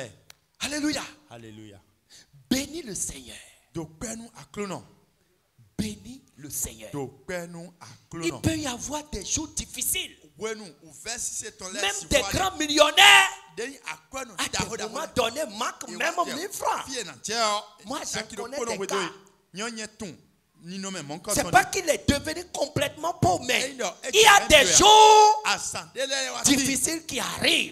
Alléluia. Alléluia. Bénis le Seigneur. bénis le Seigneur. Il peut y avoir des jours difficiles. Même des grands millionnaires. À des moments donnés, manquent même mille francs. Moi, je connais des cas. C'est pas qu'il est devenu complètement pauvre, mais il y a des jours difficiles qui arrivent.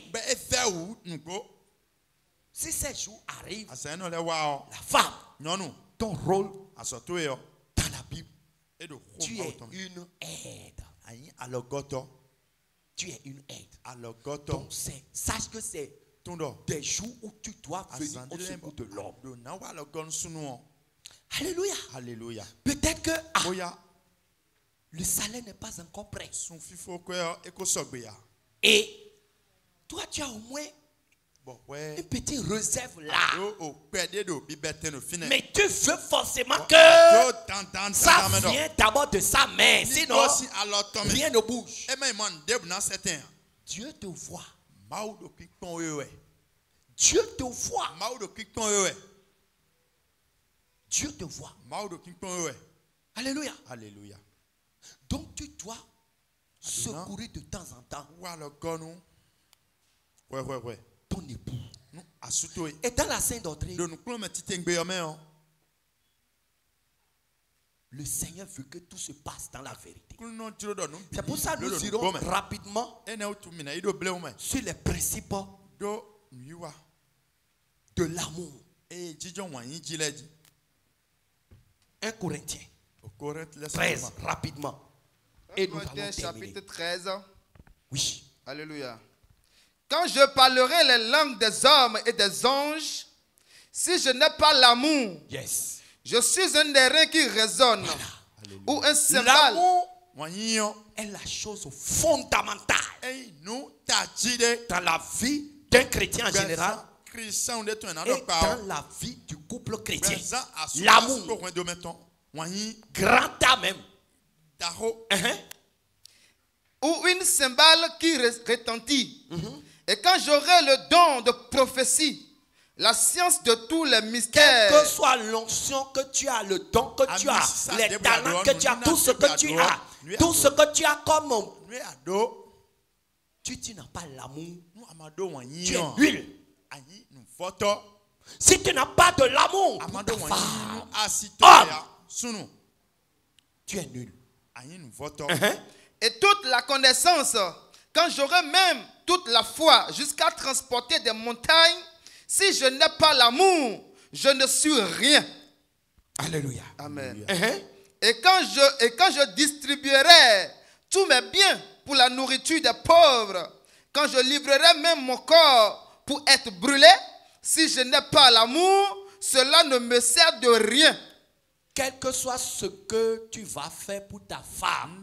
Si ces jours arrivent, la femme, ton rôle dans la Bible, tu es une aide. Tu es une aide. Donc sache que c'est des jours où tu dois venir au secours de l'homme. Alléluia. Alléluia. Peut-être que ah, le salaire n'est pas encore prêt. Et toi, tu as au moins une petite réserve là. Mais tu veux forcément que ça vienne d'abord de sa mère. Sinon, rien ne bouge. Dieu te voit. Dieu te voit. Dieu te voit. Alléluia. Alléluia. Donc tu dois secourir de temps en temps ton époux. Et dans la Sainte Doctrine, le Seigneur veut que tout se passe dans la vérité. C'est pour ça que nous irons rapidement sur les principes de l'amour. un Corinthiens treize, rapidement. Et nous allons chapitre treize. Oui. Alléluia. Quand je parlerai les langues des hommes et des anges, si je n'ai pas l'amour, yes, je suis un airain qui résonne, voilà, ou un cymbale. L'amour est la chose fondamentale dans la vie d'un chrétien en général et dans la vie du couple chrétien. L'amour, grand A même, uh-huh, ou une cymbale qui retentit. Uh-huh. Et quand j'aurai le don de prophétie, la science de tous les mystères, quelle que soit l'onction que tu as, le don que tu as, les talents que tu as, tout ce que tu as, tout ce que tu as comme tu, tu n'as pas l'amour, tu es nul. Si tu n'as pas de l'amour pour ta femme, homme, tu es nul. Uh-huh. Et toute la connaissance, quand j'aurai même toute la foi jusqu'à transporter des montagnes, si je n'ai pas l'amour, je ne suis rien. Alléluia. Amen. Uh-huh. Et quand je, et quand je distribuerai tous mes biens pour la nourriture des pauvres, quand je livrerai même mon corps pour être brûlé, si je n'ai pas l'amour, cela ne me sert de rien. Quel que soit ce que tu vas faire pour ta femme,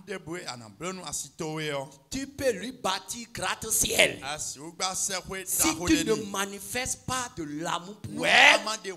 tu peux lui bâtir gratte-ciel. Si tu ne manifestes pas de l'amour pour elle,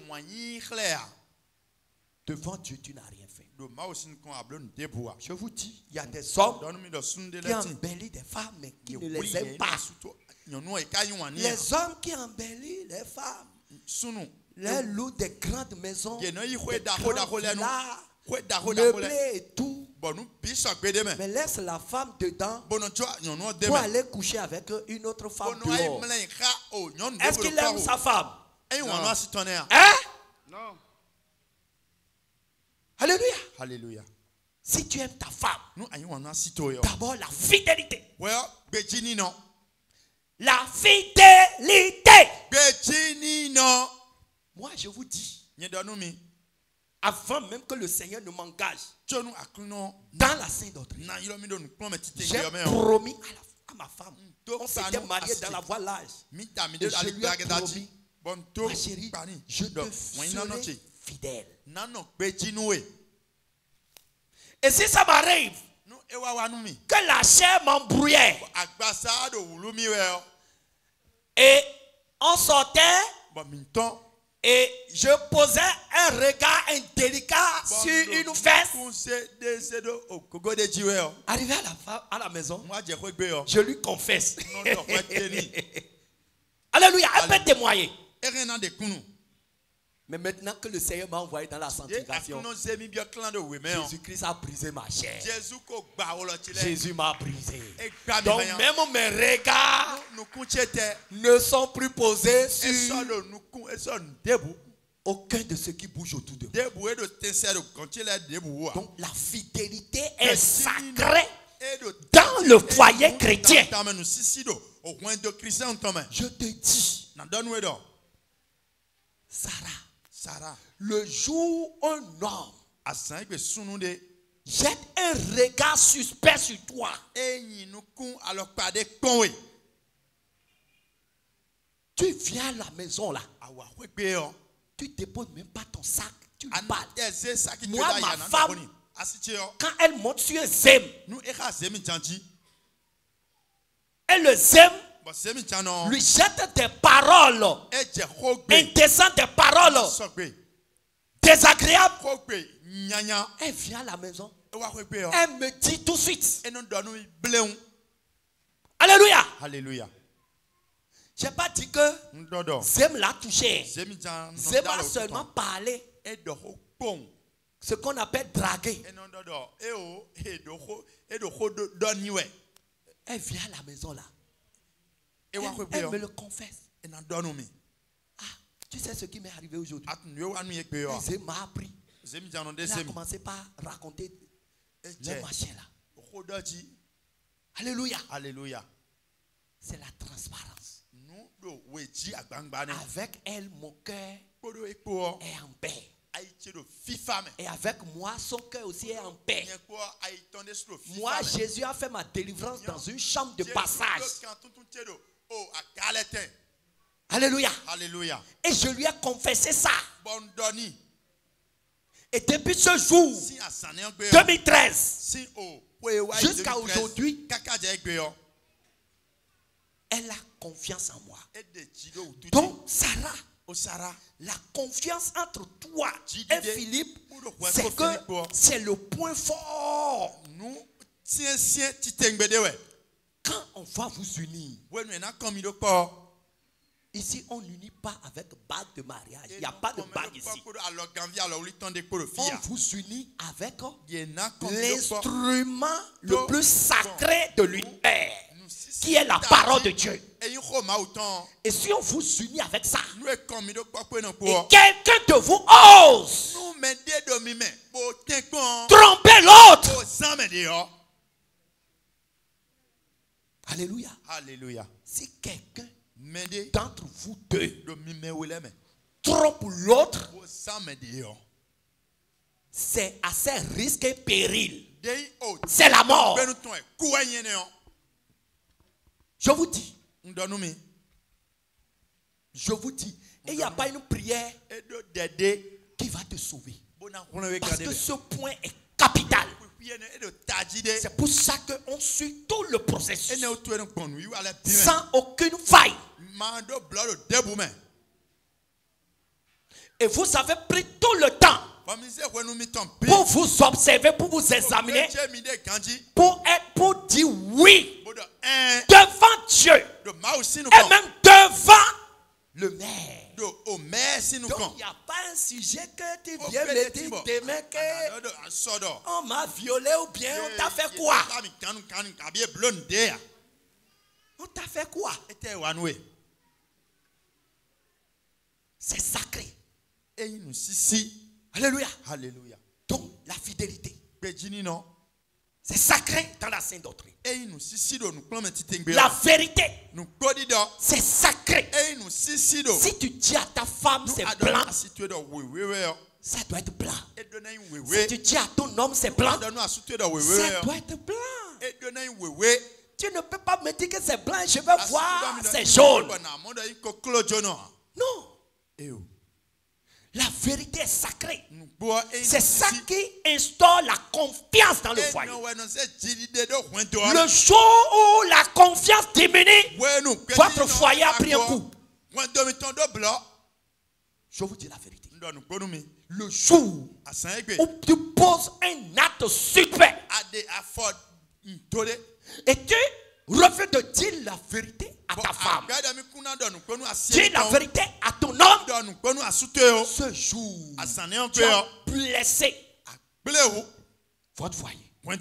devant Dieu, tu n'as rien fait. Je vous dis, il y a des hommes qui embellissent des femmes, mais qui ne les aiment pas. Les hommes qui embellissent les femmes, les loups des grandes maisons, des grands villas, meublés et tout. Mais laisse la femme dedans pour aller coucher avec une autre femme dehors. Est-ce qu'il aime sa femme? Non. Hein? Non. Alléluia. Alléluia. Si tu aimes ta femme, d'abord la fidélité. La fidélité. Moi, je vous dis, avant même que le Seigneur ne m'engage dans la Sainte Doctrine, j'ai promis à, la, à ma femme, on s'était marié dans la voie large, et je lui ai promis, ma chérie, je te serai fidèle. Et si ça m'arrive que la chair m'embrouillait et on sortait et je posais un regard indélicat sur une fesse, arrivé à la, femme, à la maison, je lui confesse. Alléluia, elle peut témoigner. Mais maintenant que le Seigneur m'a envoyé dans la sanctification, Jésus-Christ a brisé ma chair. Jésus m'a brisé. Donc même mes regards ne sont plus posés sur aucun de ceux qui bougent autour de moi. Donc la fidélité est sacrée dans le foyer chrétien. Je te dis, Sarah, Sarah, le jour où un homme jette un regard suspect sur toi, tu viens à la maison là, tu déposes même pas ton sac, tu parles. Moi, ma femme, quand elle monte sur un zème, elle le zème lui jette des paroles indécentes, des paroles désagréables. Elle vient à la maison, elle me dit tout de suite, alléluia, alléluia. Je n'ai pas dit que Zem l'a touché. Zem a seulement parlé ce qu'on appelle draguer. Elle vient à la maison là. Elle, elle me le confesse. Ah, tu sais ce qui m'est arrivé aujourd'hui? Zem m'a appris. Il a commencé par raconter le machin là. Alléluia. Alléluia. C'est la transparence. Avec elle, mon cœur est en paix. Et avec moi, son cœur aussi est en paix. Moi, Jésus a fait ma délivrance dans une chambre de passage. Alléluia. Alléluia. Et je lui ai confessé ça. Et depuis ce jour, deux mille treize, jusqu'à aujourd'hui, elle a confiance en moi. Donc, Sarah, Sarah, la confiance entre toi et Philippe, c'est que c'est le point fort. Quand on va vous unir, ici on n'unit pas avec bague de mariage. Il n'y a pas de bague ici. On vous unit avec l'instrument le plus sacré de l'univers, qui est la parole de Dieu. Et si on vous unit avec ça, et quelqu'un de vous ose tromper l'autre, alléluia. Alléluia. Si quelqu'un d'entre vous deux trompe l'autre, c'est à ses risques et périls. C'est la mort. Je vous dis. Je vous dis. Et il n'y a pas une prière qui va te sauver. Parce que ce point est capital. C'est pour ça qu'on suit tout le processus sans aucune faille. Et vous avez pris tout le temps pour vous observer, pour vous examiner, pour être, pour dire oui devant Dieu et même devant le maire. Donc il n'y a pas un sujet que tu viens me dire demain que on m'a violé ou bien on t'a fait quoi? On t'a fait quoi? C'est sacré. Alléluia. Alléluia. Donc la fidélité, c'est sacré dans la sainte doctrine. La vérité, c'est sacré. Si tu dis à ta femme c'est blanc, ça doit être blanc. Si tu dis à ton homme c'est blanc, ça doit être blanc. Tu ne peux pas me dire que c'est blanc et je vais voir c'est jaune. Non. La vérité est sacrée. C'est ça qui instaure la confiance dans le foyer. Le jour où la confiance diminue, votre foyer a pris un coup. Je vous dis la vérité. Le jour où tu poses un acte super et tu refuses de dire la vérité à ta femme, dis la vérité à ton homme, ce jour, tu as blessé votre foyer.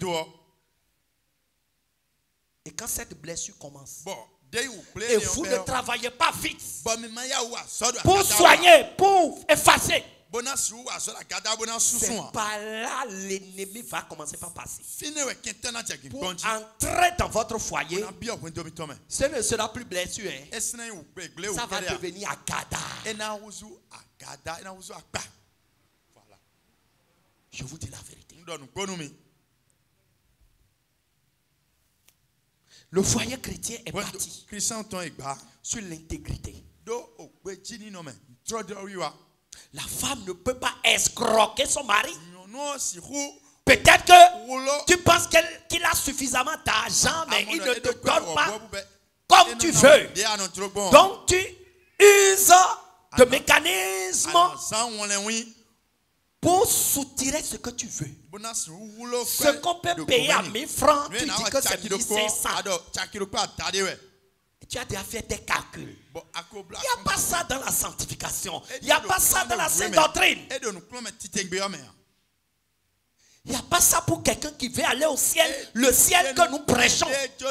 Et quand cette blessure commence, et vous ne travaillez pas vite pour soigner, pour effacer, c'est par là l'ennemi va commencer par passer. Pour entrer dans votre foyer, ce ne sera plus blessure. Hein. Ça va devenir agada. Je vous dis la vérité. Le foyer chrétien est bâti sur l'intégrité. La femme ne peut pas escroquer son mari. Peut-être que tu penses qu'il a suffisamment d'argent, mais il ne te donne pas comme tu veux. Donc tu uses de mécanismes pour soutirer ce que tu veux. Ce qu'on peut payer à mille francs, tu dis que c'est mille cinq cents. Tu as déjà fait tes calculs. Il n'y a pas ça dans la sanctification. Il n'y a pas ça dans la sainte doctrine. Il n'y a pas ça pour quelqu'un qui veut aller au ciel. Le ciel que nous prêchons.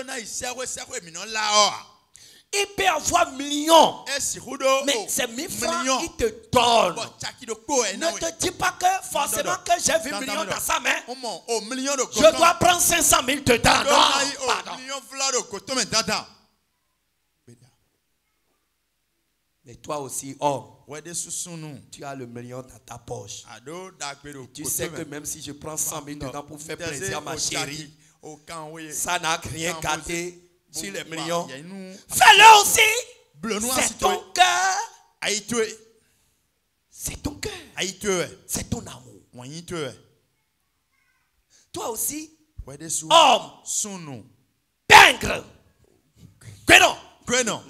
Il peut avoir millions. Mais ces mille francs, il te donne. Ne te dis pas que forcément que j'ai vu millions dans sa main. Je dois prendre cinq cent mille dedans. Non, mais toi aussi, homme, tu as le million dans ta poche. Et tu sais que même si je prends cent mille dedans pour faire plaisir à ma chérie, ça n'a rien gâté sur les millions. Fais-le aussi. C'est ton cœur. C'est ton cœur. C'est ton amour. Toi aussi, homme, pingre, grenon,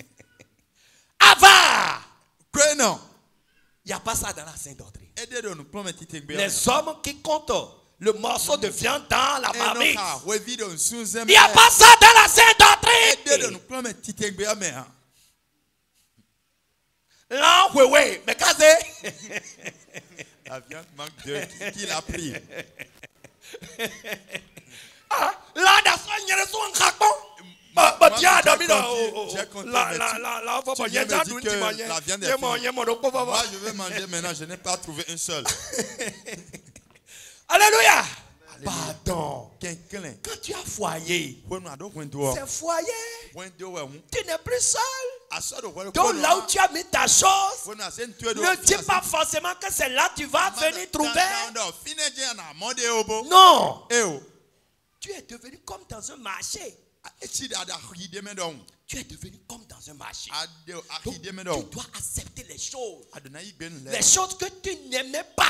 avare. Il n'y a pas ça dans la sainte doctrine. Les hommes qui comptent le morceau de viande dans la marmite, il n'y a pas ça dans la sainte doctrine. Là, oui, oui, mais casé. La viande manque de qui l'a pris. Là, dans ce qu'il y a un craquement. Bah, bah, tiens, Damina, là, là, là, là, tu viens me dire que la viande est finie. Moi, je vais manger maintenant, je n'ai pas trouvé un seul. Alléluia. Pardon. Quand tu as foyer, c'est foyer. Tu n'es plus seul. Donc là où tu as mis ta chose, ne dis pas forcément que c'est là que tu vas venir trouver. Non. Tu es devenu comme dans un marché. Tu es devenu comme dans un marché. Donc, tu dois accepter les choses. Les choses que tu n'aimais pas.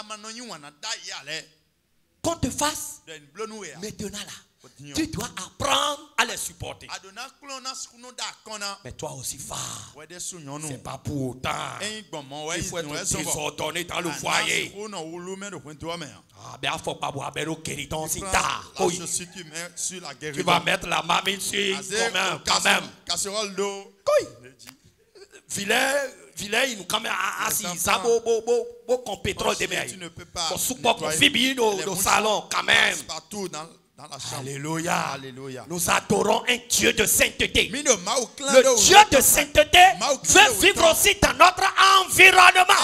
Qu'on te fasse. Maintenant là, tu dois apprendre à les supporter. Mais toi aussi, phare. C'est pas pour autant. Il faut être désordonné dans le foyer. Ah, ben, il ne faut pas boire au kériton si tard. Tu vas mettre la mamie sur quand même. Casserole d'eau. Vilain, vilain, il nous quand même assis. Ça, beau, beau, beau, beau, qu'on pétrole des mers. Tu ne peux pas. Qu'on support, qu'on fibille au salon, quand même. Partout dans Dans la chambre. Alléluia. Alléluia. Nous adorons un Dieu de sainteté. Le Dieu de sainteté veut vivre aussi dans notre environnement.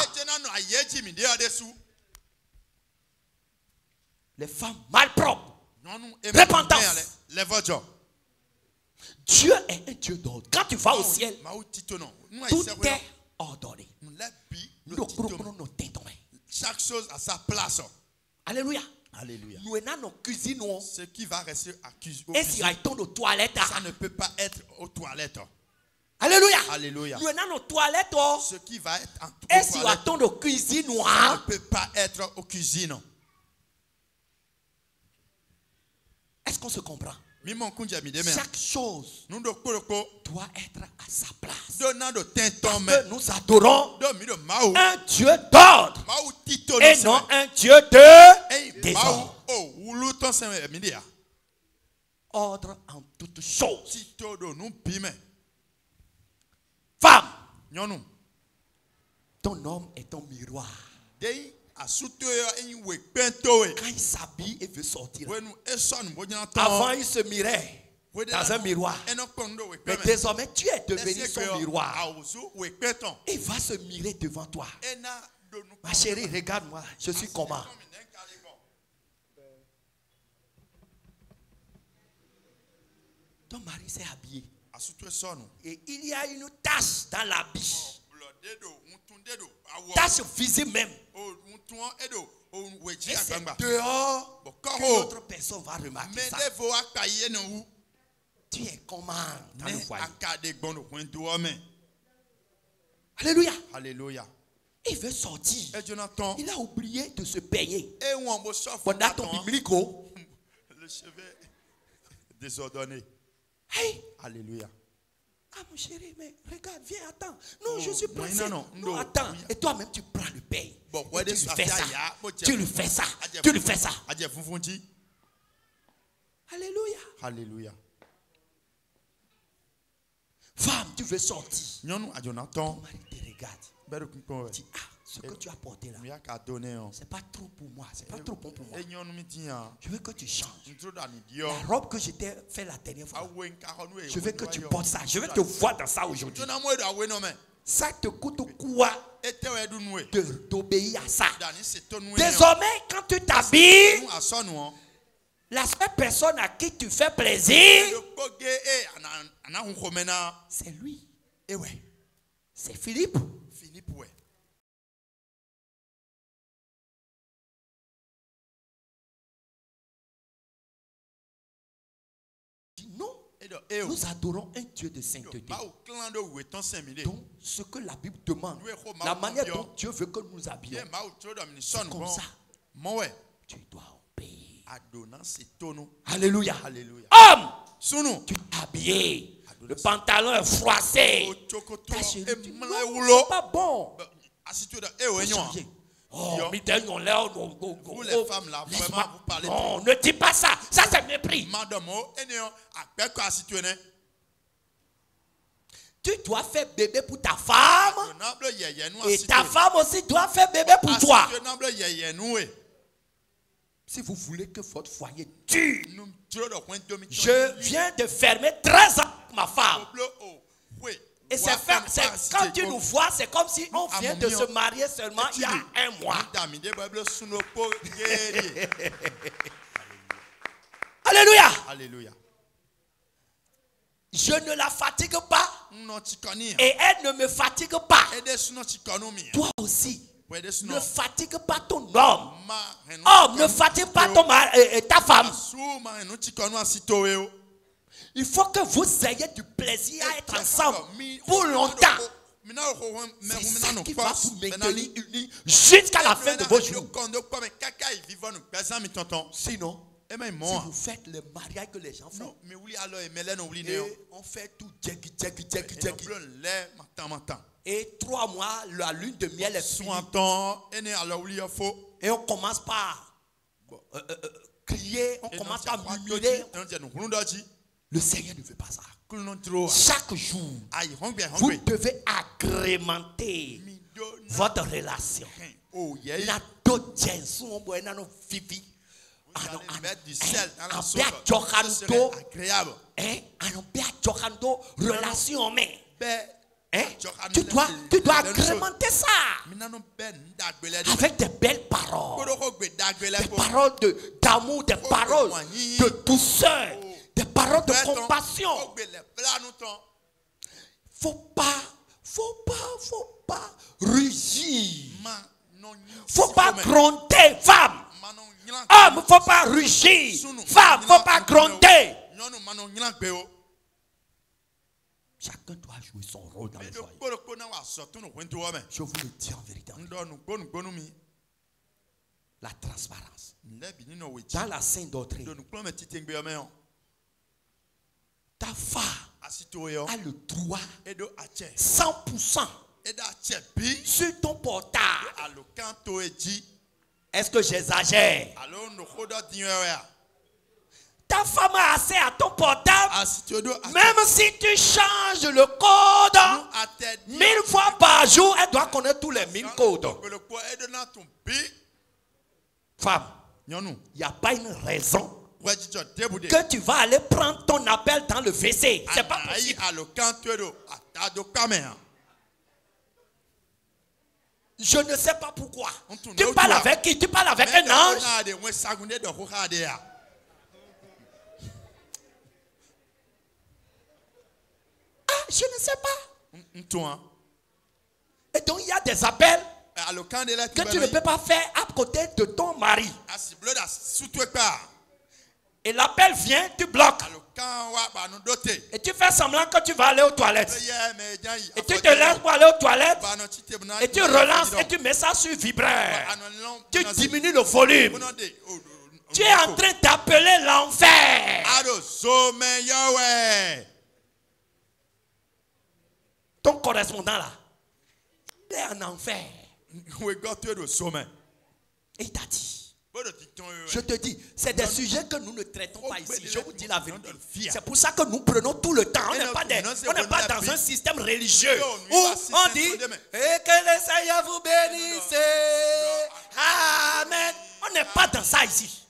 Les femmes malpropres, repentance. Dieu est un Dieu d'ordre. Quand tu vas au ciel, tout est ordonné. Chaque chose à sa place. Alléluia. Alléluia. Ce qui va rester à cuisine. Et si aux toilettes, ça ne peut pas être aux toilettes. Alléluia. Alléluia. Ce qui va être en et si aux cuisine, ça ne peut pas être aux cuisines. Est-ce qu'on se comprend? Chaque chose doit être à sa place. Parce que nous adorons un Dieu d'ordre et non un Dieu de désordre. Ordre en toutes choses. Femme, Ton homme est ton miroir. Quand il s'habille et veut sortir, avant il se mirait dans un miroir. Mais désormais tu es devenu son miroir. Il va se mirer devant toi. Ma chérie, regarde-moi, je suis comment? Ton mari s'est habillé. Et il y a une tache dans l'habit. Tache visible même. Et c'est dehors que l'autre personne va remarquer ça. Tu es comment dans le foyer? Alléluia. Alléluia. Il veut sortir. Il a oublié de se payer. Pendant ton biblico. Le chevet désordonné. Hey. Alléluia. Ah mon chéri, mais regarde, viens, attends. Non, je suis pressé. Non, non, non, non, attends. Et toi-même, tu prends le paye. Bon, tu lui fais ça. Tu lui fais ça. Tu lui fais ça. Alléluia. Alléluia. Femme, tu veux sortir. Ton mari te regarde. Dis, ah, ce que tu as porté là, c'est pas trop pour moi. C'est pas trop bon pour moi. Je veux que tu changes. La robe que je t'ai fait la dernière fois, je veux que tu portes ça. Je veux te voir dans ça aujourd'hui. Ça te coûte quoi d'obéir à ça? Désormais, quand tu t'habilles, la seule personne à qui tu fais plaisir, c'est lui. Et ouais, c'est Philippe. Philippe, ouais. Non, nous adorons un Dieu de sainteté. Donc, ce que la Bible demande, la manière dont Dieu veut que nous habillions, c'est comme ça. Tu dois obéir. Alléluia. Alléluia. Homme, tu t'es habillé. Le pantalon est froissé. Ta chérie, tu dis, non, c'est pas bon. Oh, vous les femmes là, vraiment, vous parlez. Non, ne dis pas ça. Ça, c'est mépris. Tu dois faire bébé pour ta femme. Et ta femme aussi doit faire bébé pour toi. Si vous voulez que votre foyer dure, je viens de fermer treize ans avec ma femme. Et c'est quand tu nous vois, c'est comme si on vient de se marier seulement il y a un mois. Alléluia. Alléluia. Je ne la fatigue pas. Et elle ne me fatigue pas. Toi aussi. Ne fatigue pas ton homme. Homme, ne fatigue pas ton mari, et ta femme. Il faut que vous ayez du plaisir à être ensemble pour longtemps. C'est ça qui va vous maintenir unis jusqu'à la fin de vos jours. Sinon, si vous faites le mariage que les gens font, et on fait tout djeki, djeki, djeki, djeki. Et trois mois, la lune de miel est finie. Et on commence par euh, euh, crier, on commence par murmurer. Le Seigneur ne veut pas ça. Chaque jour, vous devez agrémenter votre relation. La docience, on boit dans vivi. Relation, mais hein? Tu dois, tu dois agrémenter ça avec des belles paroles, des paroles de, d'amour, des paroles de douceur, des paroles de compassion. Faut pas, faut pas, faut pas rugir. Faut pas gronder, femme. Homme, faut pas rugir. Femme, faut pas gronder. Chacun doit jouer son rôle dans le foyer. Je vous le dis en vérité. La transparence. Dans la sainte doctrine, ta femme a le droit cent pour cent sur ton portable. Est-ce que j'exagère? Ta femme a accès à ton portable, même si tu changes le code mille fois par à jour, elle doit connaître tous les mille codes. Femme, il n'y a pas une raison que tu vas aller prendre ton appel dans le W C. C'est pas possible. Je ne sais pas pourquoi. Tu parles avec qui? Tu parles avec un ange? Ah, je ne sais pas. Et donc il y a des appels que tu ne peux pas faire à côté de ton mari. Et l'appel vient, tu bloques. Et tu fais semblant que tu vas aller aux toilettes. Et tu te lèves pour aller aux toilettes. Et tu relances et tu mets ça sur vibreur. Tu diminues le volume. Tu es en train d'appeler l'enfer. Ton correspondant là, il est en enfer. Et il t'a dit. Je te dis, c'est des sujets que nous ne traitons pas ici. Je vous dis la vérité. C'est pour ça que nous prenons tout le temps. On n'est pas, des, on n'est pas dans un système religieux où on dit et que le Seigneur vous bénisse. Amen. On n'est pas dans ça ici.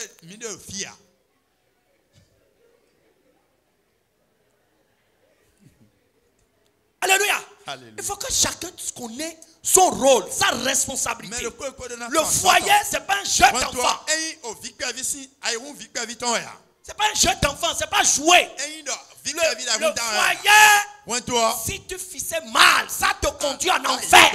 Alléluia. Il faut que chacun connaisse son rôle, sa responsabilité. Le foyer, ce n'est pas un jeu d'enfant. Ce n'est pas un jeu d'enfant, ce n'est pas jouer. Le, le foyer, si tu fais mal, ça te conduit en enfer.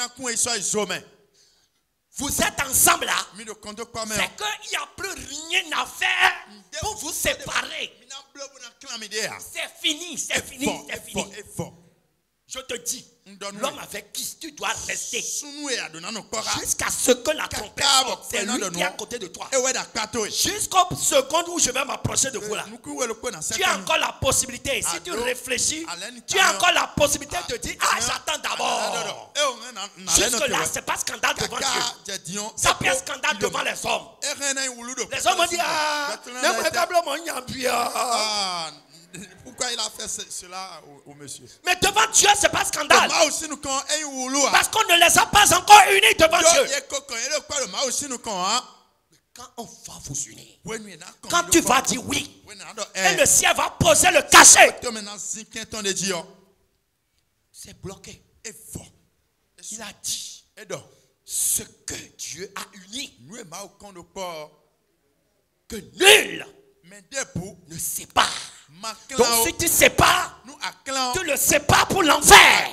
Vous êtes ensemble là. C'est qu'il n'y a plus rien à faire pour vous séparer. C'est fini, c'est fini, c'est fini. Je te dis, l'homme avec qui tu dois rester jusqu'à ce que la trompette sorte, c'est lui qui est à côté de toi. Jusqu'au seconde où je vais m'approcher de vous là, tu as encore la possibilité, si tu réfléchis, tu as encore la possibilité de dire, ah, j'attends d'abord. Jusque là, c'est pas scandale devant Dieu. Ça peut être scandale devant les hommes. Les hommes ont dit, ah, pourquoi il a fait cela au, au monsieur? Mais devant Dieu, c'est pas scandale. Parce qu'on ne les a pas encore unis devant Dieu. Quand on va vous unir, quand tu vas dire oui, et le ciel va poser le cachet, c'est bloqué. Il a dit ce que Dieu a uni, que nul ne sépare. Donc si tu sépares, tu le sépares pour l'enfer.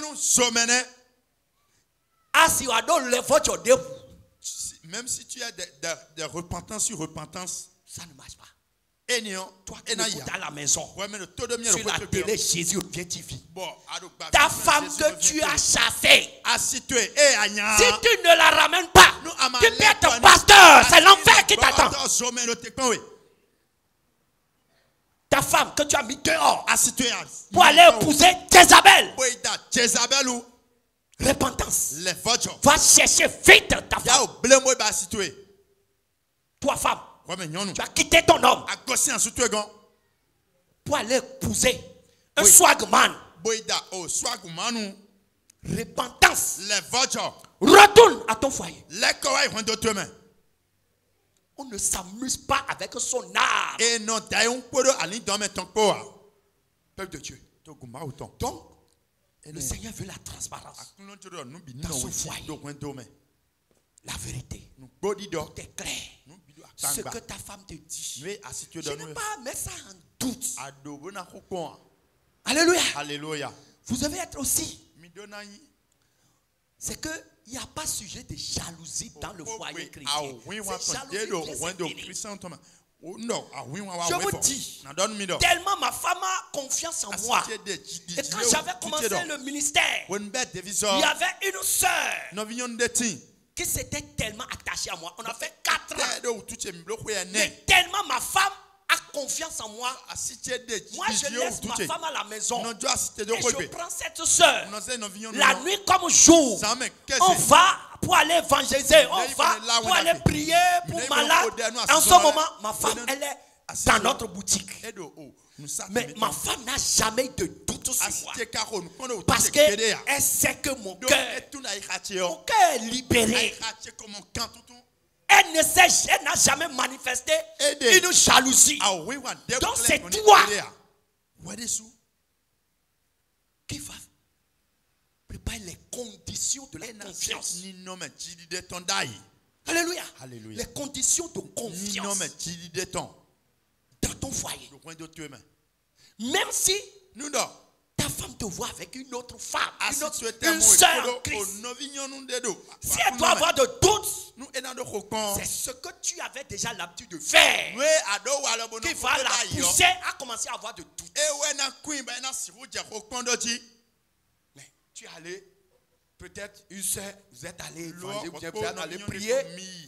As you are not left your devil. Même si tu as des de, de repentance sur repentance, ça ne marche pas. Toi qui écoutes à la maison, sur la télé, Jésus vient T V. Ta femme que tu as chassée, si tu ne la ramènes pas, tu peux être pasteur. C'est l'enfer qui t'attend. Ta femme que tu as mis dehors pour aller épouser Jézabel. Repentance. Va chercher vite ta femme. Toi femme, tu as quitté ton homme pour aller épouser un swagman. Repentance. Retourne à ton foyer. On ne s'amuse pas avec son âme. Et non, peuple de Dieu. Donc, le Seigneur veut la transparence dans son foyer. La vérité. Tout est clair. Ce que ta femme te dit, je n'ai pas mis ça en doute. Alléluia. Alléluia. Vous devez être aussi. C'est que il n'y a pas sujet de jalousie dans le foyer chrétien. Je vous dis, tellement ma femme a confiance en moi. Et quand j'avais commencé le ministère, il y avait une soeur qui s'était tellement attachée à moi. On a fait quatre ans. Mais tellement ma femme a confiance en moi. Moi, je laisse ma femme à la maison. Et je prends cette soeur. La nuit comme jour. On va pour aller évangéliser. On va pour aller prier pour malade. En ce moment, ma femme, elle est dans notre boutique. Mais ma femme n'a jamais de doute tout sur moi. Parce qu'elle sait que mon cœur, mon cœur est libéré. Elle ne sait, elle n'a jamais manifesté une jalousie. Donc c'est toi qui va préparer les conditions de la confiance. Alléluia. Alléluia. Les conditions de confiance dans ton foyer. Même si ta femme te voit avec une autre femme, une, autre, une soeur en Christ, si elle doit avoir de doutes, c'est ce que tu avais déjà l'habitude de faire qui va la pousser à commencer à avoir de doutes. Mais tu es allé, peut-être une soeur, vous êtes allé, vous êtes allé prier.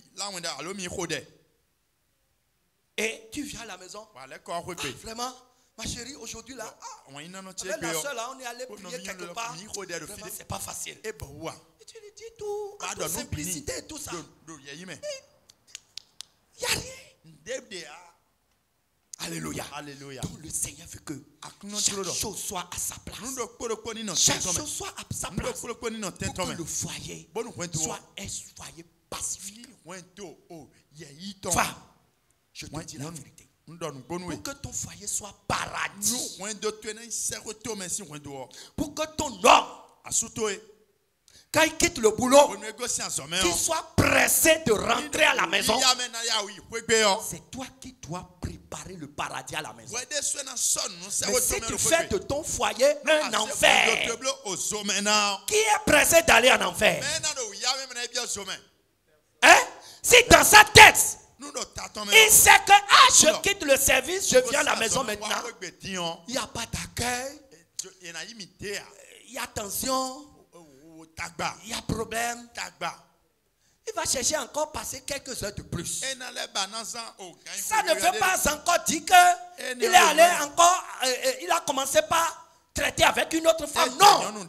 Et tu viens à la maison. Ah, vraiment, ma chérie, aujourd'hui là, ah, avec la soeur là, on est allé prier quelque part. C'est pas facile. Et tu lui dis tout, avec simplicité et tout ça. Il n'y a rien. Alléluia. Alléluia. Donc le Seigneur veut que chaque chose soit à sa place. Chaque chose soit à sa place. Pour que le foyer soit un foyer pacifique. Femme, je te dis la vérité. Pour que ton foyer soit paradis. Pour que ton homme, quand il quitte le boulot, qu'il soit pressé de rentrer à la maison. C'est toi qui dois préparer le paradis à la maison. Mais si tu fais de ton foyer un enfer, qui est pressé d'aller en enfer? Hein? Si dans sa tête, il sait que ah, je quitte le service, je viens à la maison maintenant, il n'y a pas d'accueil, il y a tension, il y a problème. Il va chercher encore passer quelques heures de plus. Ça ne veut pas encore dire qu'il est allé encore, euh, il a commencé par traiter avec une autre femme. Non.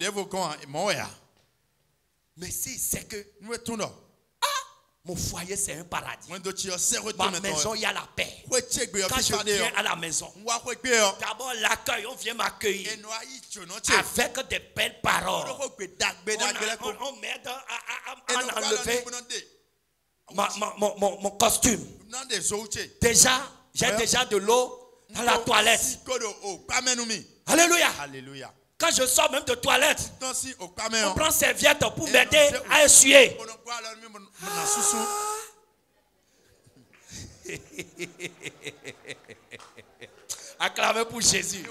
Mais si c'est que ah, mon foyer c'est un paradis. Ma maison il y a la paix. Quand je viens à la maison, d'abord l'accueil, on vient m'accueillir avec des belles paroles. On, on, on m'aide à, à, à, à enlever ma, ma, mon, mon, mon costume. Déjà, j'ai déjà de l'eau dans la toilette. Alléluia. Alléluia. Quand je sors même de toilette, on prend serviette pour m'aider à essuyer. Acclamez pour Jésus.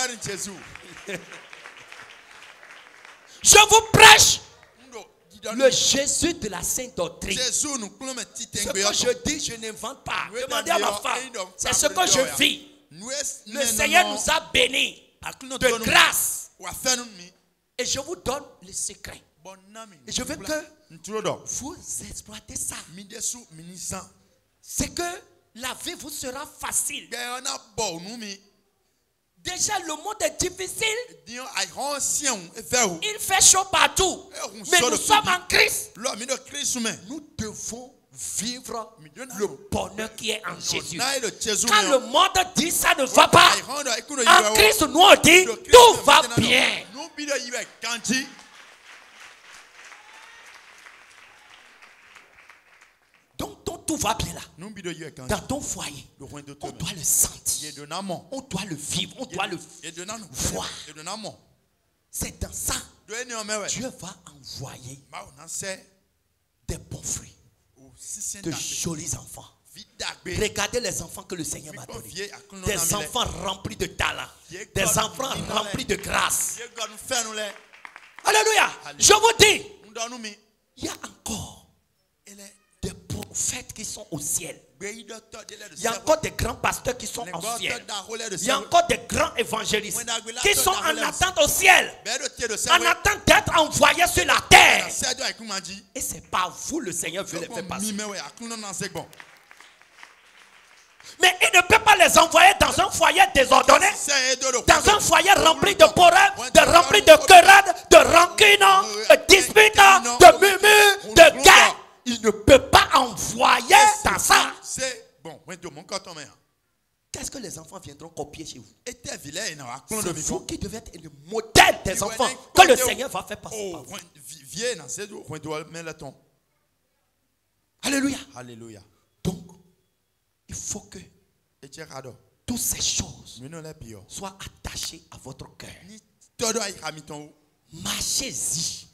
Je vous prêche le Jésus de la Sainte Doctrine. Ce que je dis, je n'invente pas. Demandez à ma femme. C'est ce que je vis. Le Seigneur nous a bénis de grâce. Et je vous donne le secret. Et je veux que vous exploitez ça. C'est que la vie vous sera facile. Déjà, le monde est difficile. Il fait chaud partout. Mais nous sommes en Christ. Nous devons vivre le bonheur qui est en Jésus. Quand le monde dit ça ne va pas, en Christ, nous on dit tout va bien. Donc, donc tout va bien là. Dans ton foyer, on doit le sentir. On doit le vivre. On doit le voir. C'est dans ça Dieu va envoyer des bons fruits, de jolis enfants. Regardez les enfants que le Seigneur m'a donnés. Des enfants remplis de talent. Des enfants remplis de grâce. Alléluia. Je vous dis, il y a encore des prophètes qui sont au ciel. Il y a encore des grands pasteurs qui sont au ciel. Il y a encore des grands évangélistes qui sont en attente au ciel, en attente d'être envoyés sur la terre. Et c'est pas vous, le Seigneur veut les faire passer. Mais il ne peut pas les envoyer dans un foyer désordonné, dans un foyer rempli de problèmes, de rempli de querelles, de rancune, de disputes, de murmures, de guerre. Il ne peut pas envoyer dans ça. Qu'est-ce que les enfants viendront copier chez vous. C'est vous qui devez être le modèle des enfants que le Seigneur va faire passer par vous. Alléluia. Alléluia. Donc, il faut que toutes ces choses soient attachées à votre cœur. Marchez-y.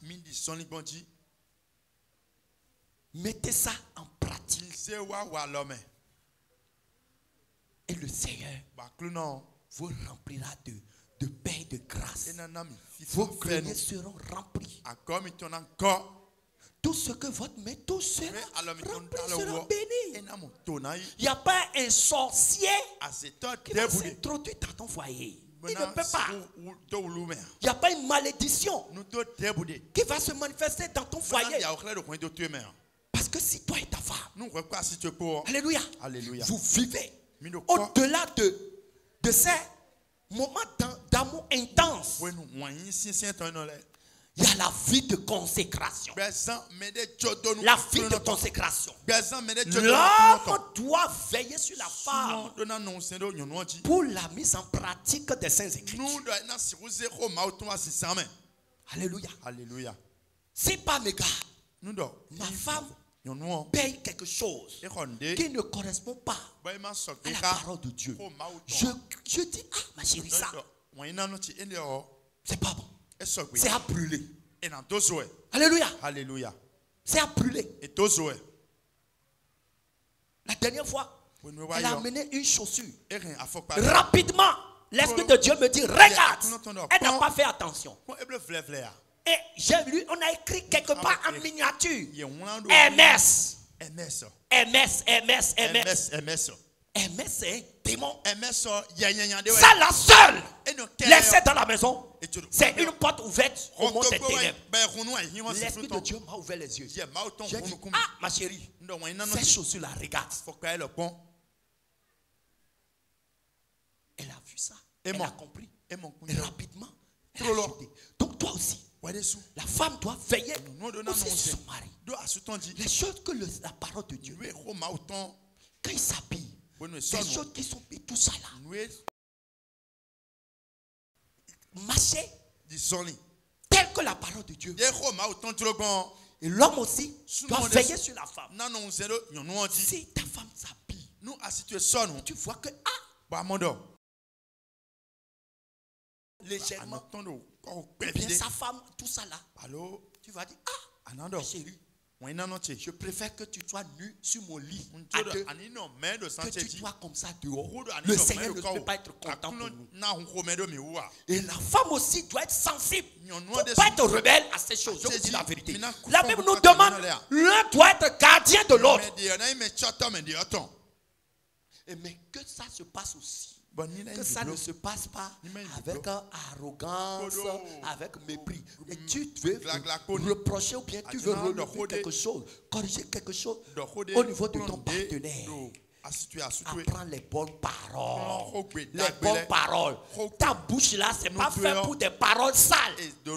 Mettez ça en pratique. Et le Seigneur vous remplira de, de paix et de grâce. Vos greniers seront remplis. Tout ce que votre main touchera rempli, sera béni. Il n'y a pas un sorcier qui va s'introduire dans ton foyer. Il ne peut pas. Il n'y a pas une malédiction qui va se manifester dans ton foyer. Parce que si toi et ta femme, alléluia, alléluia, vous vivez au-delà de, de ces moments d'amour intense, il y a la vie de consécration. La vie de consécration. L'homme doit veiller sur la femme pour la mise en pratique des saints écritures. Alléluia. Alléluia. C'est pas mes gars. Ma femme paye quelque chose qui ne correspond pas à la parole de Dieu. Je, je dis, ah ma chérie, ça, c'est pas bon. C'est à brûler. Alléluia. Alléluia. C'est à brûler. La dernière fois, elle a amené une chaussure. Rapidement, l'Esprit de Dieu me dit, regarde. Elle n'a pas fait attention. Et j'ai lu, on a écrit quelque part en miniature. M S. M S, M S, M S, M S. M S, c'est un démon. Ça, la seule laissée dans la maison, c'est une porte ouverte au monde des ténèbres. L'Esprit de Dieu m'a ouvert les yeux. J'ai dit, ah, ma chérie, ces chaussures-là, regarde. Elle a vu ça. Elle a compris. Et rapidement, elle a acheté. Donc toi aussi, la femme doit veiller aussi sur son mari. Les choses que le, la parole de Dieu, quand il s'habille, les choses qui sont tout ça là, marcher tel que la parole de Dieu. Et l'homme aussi doit veiller sur la femme. Si ta femme s'habille, tu vois que ah, légèrement, bien sa femme, tout ça là, tu vas dire, ah, chérie, je préfère que tu sois nu sur mon lit à deux, que tu sois comme ça dehors. Le Seigneur ne peut pas être content pour nous. Et la femme aussi doit être sensible. Il ne faut pas être rebelle à ces choses. Je vous dis la vérité. La Bible nous demande, l'un doit être gardien de l'autre. Et mais que ça se passe aussi. Que ça ne se passe pas avec arrogance, avec mépris. Et tu veux reprocher ou bien tu veux relever quelque chose, corriger quelque chose au niveau de ton partenaire. Apprends les bonnes paroles. Les bonnes paroles. Ta bouche là, c'est pas fait pour des paroles sales.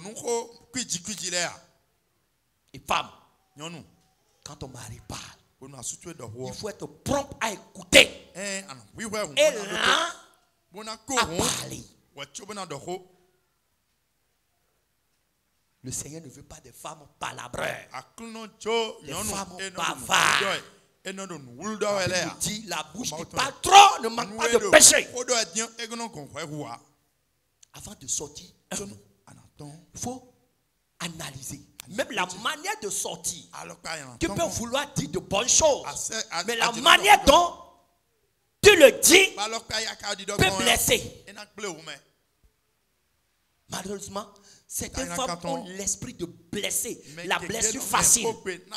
Et femme, quand ton mari parle, il faut être prompt à écouter. Et là, à parler. Le Seigneur ne veut pas des femmes palabreurs. Des femmes bavardes. Il dit la bouche qui parle trop ne manque pas de péché. Avant de sortir, il faut analyser. Même la manière de sortir. Tu peux vouloir dire de bonnes choses. Mais la manière dont tu le dis peut blesser. Malheureusement, certaines femmes ont l'esprit de blesser. La blessure facile.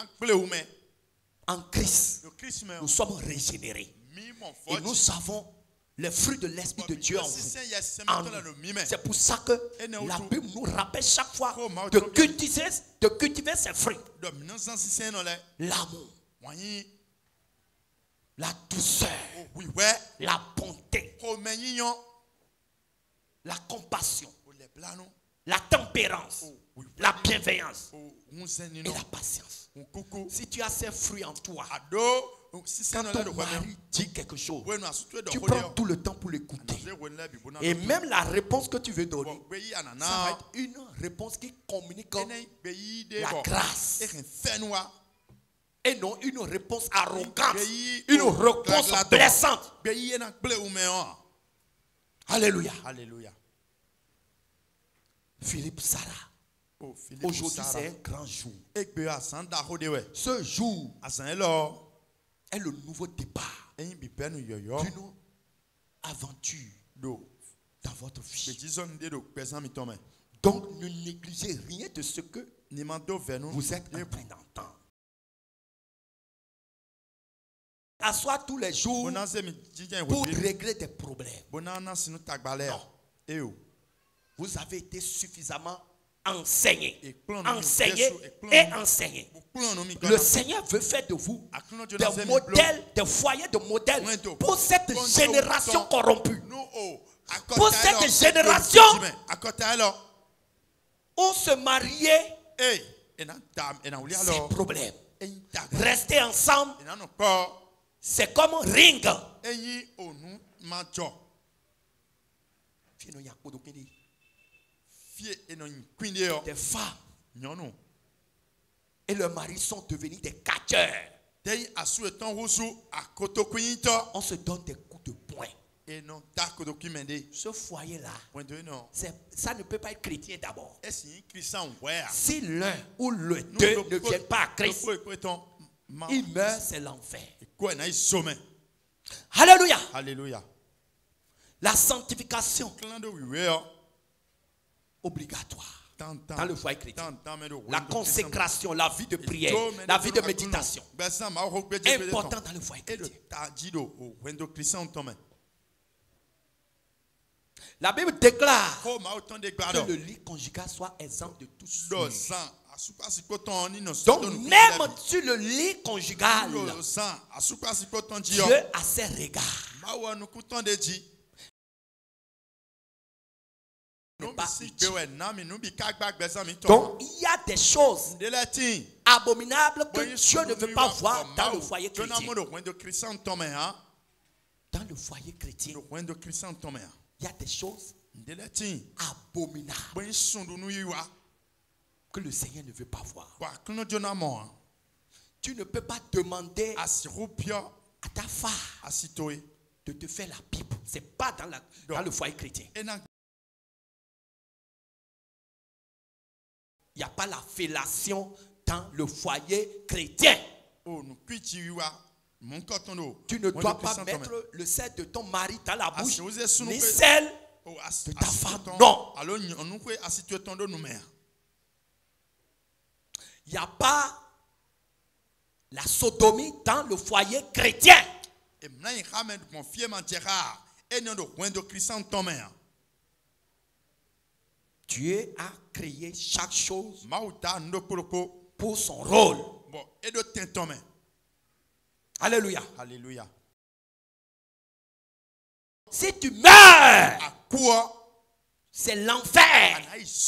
En Christ, nous sommes régénérés. Et nous savons les fruits de l'Esprit de Dieu en vous. En nous. C'est pour ça que la Bible nous rappelle chaque fois de cultiver, de cultiver ces fruits. L'amour, la douceur, la bonté, la compassion, la tempérance, la bienveillance et la patience. Si tu as ces fruits en toi, quand ton mari dit quelque chose, tu prends tout le temps pour l'écouter. Et même la réponse que tu veux donner, ça va être une réponse qui communique la grâce. Et non une réponse arrogante, une réponse blessante. Alléluia. Alléluia. Philippe Sarah. Oh, aujourd'hui, c'est un grand jour. Ce jour est le nouveau départ d'une aventure dans votre vie. Donc, ne négligez rien de ce que vous êtes en train d'entendre. Assois tous les jours pour régler des problèmes. Non. Vous avez été suffisamment enseigné, enseigné et enseigné. Le Seigneur veut faire de vous des modèles, des foyers de modèles pour cette génération corrompue. Pour cette génération où se marier, c'est problème. Rester ensemble, c'est comme ring. Des femmes et leurs maris sont devenus des catcheurs. On se donne des coups de poing. Ce foyer-là, ça ne peut pas être chrétien d'abord. Si l'un ou le deux ne viennent pas à Christ, il meurt, c'est l'enfer. Alléluia. Alléluia. La sanctification obligatoire dans le foyer chrétien. La consécration, la vie de prière, la vie de méditation. Important dans le foyer chrétien. La Bible déclare que le lit conjugal soit exempt de tout souillure. Donc même sur le lit conjugal, Dieu a ses regards. Donc il y a des choses abominables que Dieu ne veut pas voir dans le foyer chrétien. Dans le foyer chrétien, il y a des choses abominables que le Seigneur ne veut pas voir. Tu ne peux pas demander à ta femme de te faire la pipe. Ce n'est pas dans, la, dans le foyer chrétien. Il n'y a pas la fellation dans le foyer chrétien. Tu ne dois pas mettre le sel de ton mari dans la bouche, ni celle de ta femme. Non. Il n'y a pas la sodomie dans le foyer chrétien. Dieu a créé chaque chose pour son rôle. Alléluia. Alléluia. Si tu meurs, c'est l'enfer.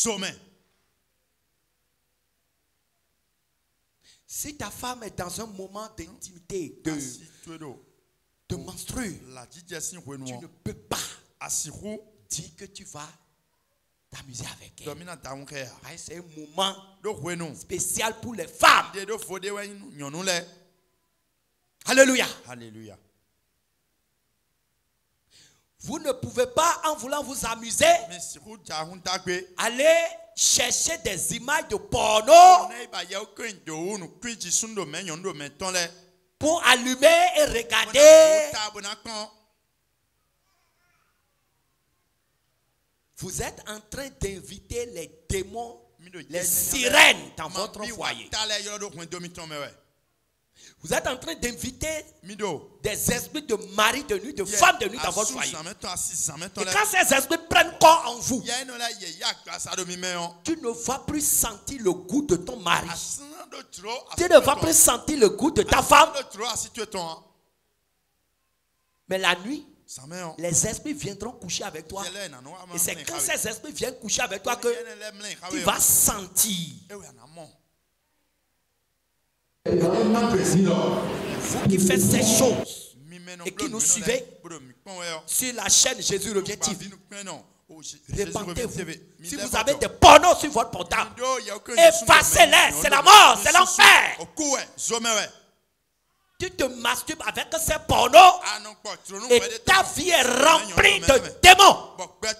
Si ta femme est dans un moment d'intimité, de, de menstrue, tu ne peux pas dire que tu vas t'amuser avec elle. C'est un moment spécial pour les femmes. Alléluia. Alléluia. Vous ne pouvez pas, en voulant vous amuser, aller chercher des images de porno pour allumer et regarder. Vous êtes en train d'inviter les démons, les sirènes dans votre foyer. Vous êtes en train d'inviter des esprits de mari de nuit, de femme de nuit dans votre foyer. Et quand ces esprits prennent corps en vous, tu ne vas plus sentir le goût de ton mari. Tu ne vas plus sentir le goût de ta femme. Mais la nuit, les esprits viendront coucher avec toi. Et c'est quand ces esprits viennent coucher avec toi que tu vas sentir Vous qui faites ces choses et qui nous suivez sur la chaîne Jésus revient T V, répandez-vous. Si vous avez des pornos sur votre portable, effacez-les. C'est la mort, c'est l'enfer. Tu te masturbes avec ces pornos et ta vie est remplie de démons.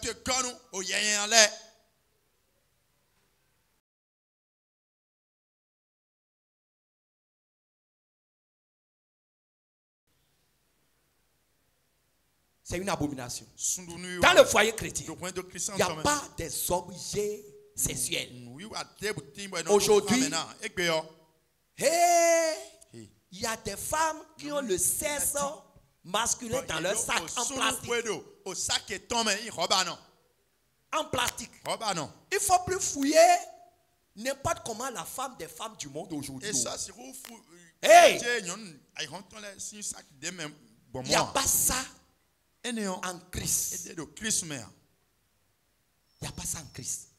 C'est une abomination. Dans le foyer chrétien, il n'y a pas des objets sexuels. Aujourd'hui, hey, il y a des femmes qui ont le sexe masculin dans leur sac en plastique. En plastique. Il ne faut plus fouiller n'importe comment la femme des femmes du monde aujourd'hui. Hey, il n'y a pas ça en Christ. Il n'y a pas ça en Christ.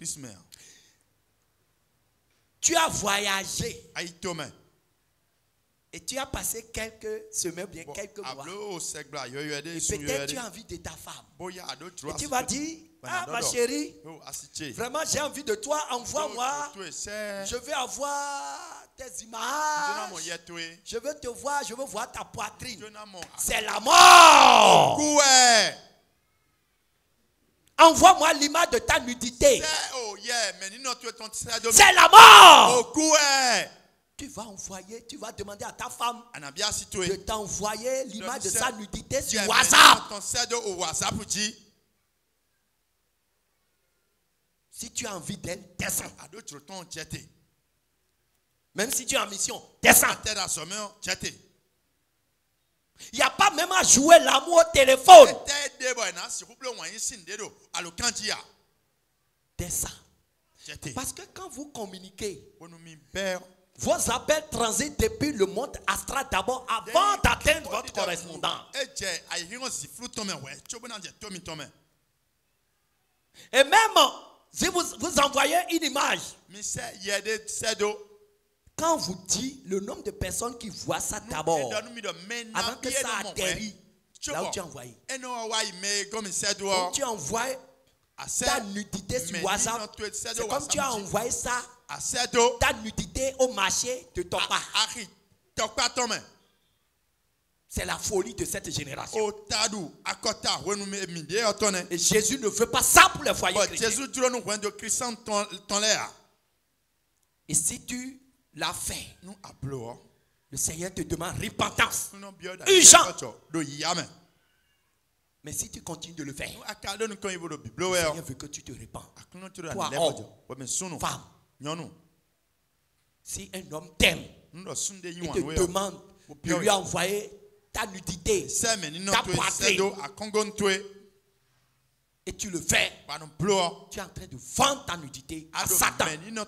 Tu as voyagé. Et tu as passé quelques semaines, bien quelques mois. Et peut-être tu as envie de ta femme. Et tu vas dire, ah ma chérie, vraiment j'ai envie de toi, envoie-moi. Je veux avoir tes images. Je veux te voir, je veux voir ta poitrine. C'est la mort. Envoie-moi l'image de ta nudité. C'est la mort. Tu vas envoyer, tu vas demander à ta femme de t'envoyer l'image de sa nudité sur WhatsApp. Si tu as envie d'elle, descends. Même si tu es en mission, descends. Il n'y a pas même à jouer l'amour au téléphone. Descends. Parce que quand vous communiquez, vos appels transitent depuis le monde astral d'abord avant d'atteindre votre correspondant. Et même si vous, vous envoyez une image, quand vous dites le nombre de personnes qui voient ça d'abord, avant que ça atterrit, là où tu as envoyé. Quand tu envoies ta nudité sur WhatsApp, c'est comme tu as envoyé ça, ta nudité au marché de ton pas. C'est la folie de cette génération. Et Jésus ne veut pas ça pour les foyers chrétiens. Et si tu l'as fait, le Seigneur te demande repentance. Urgent. Mais si tu continues de le faire, le Seigneur veut que tu te répands. Toi, homme, femme, si un homme t'aime, il te demande de lui envoyer ta nudité, ta poitrine, et tu le fais, tu es en train de vendre ta nudité à Satan.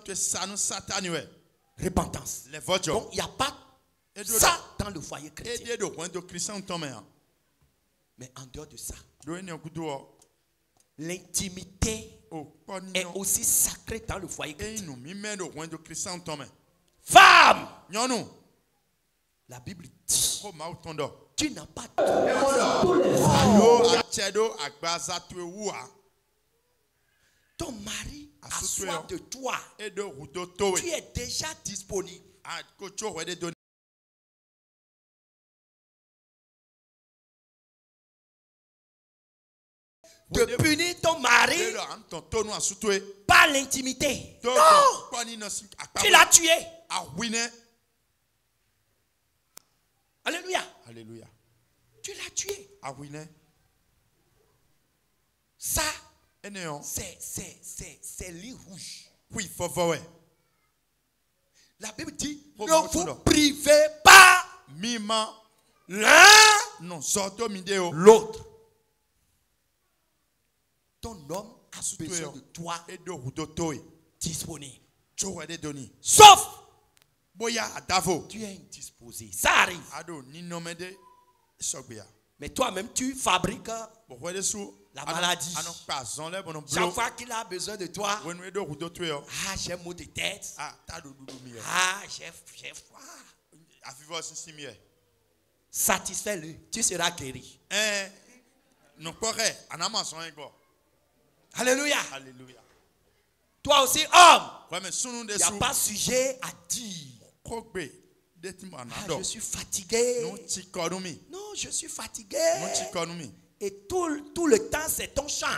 Repentance. Donc il n'y a pas ça dans le foyer chrétien. Mais en dehors de ça, l'intimité est aussi sacrée dans le foyer chrétien. Femme, la Bible dit, tu n'as pas de ton mari a soif de toi. Tu es déjà disponible. De punir ton mari par l'intimité. Non! Tu l'as tué. Alléluia. Alléluia. Tu l'as tué. Ça, c'est lit rouge. Oui, faut voir. La Bible dit, ne vous privez pas l'un l'autre. Ton homme a besoin de toi disponible. Sauf tu es indisposé. Ça arrive. Mais toi-même, tu fabriques la maladie. Chaque fois qu'il a besoin de toi, ah, j'ai maux de tête. Ah, j'ai froid. Satisfais-le, tu seras guéri. Alléluia. Alléluia. Toi aussi, homme, il n'y a pas sujet à dire. Ah, je suis fatigué. Non, je suis fatigué. Et tout, tout le temps, c'est ton chant.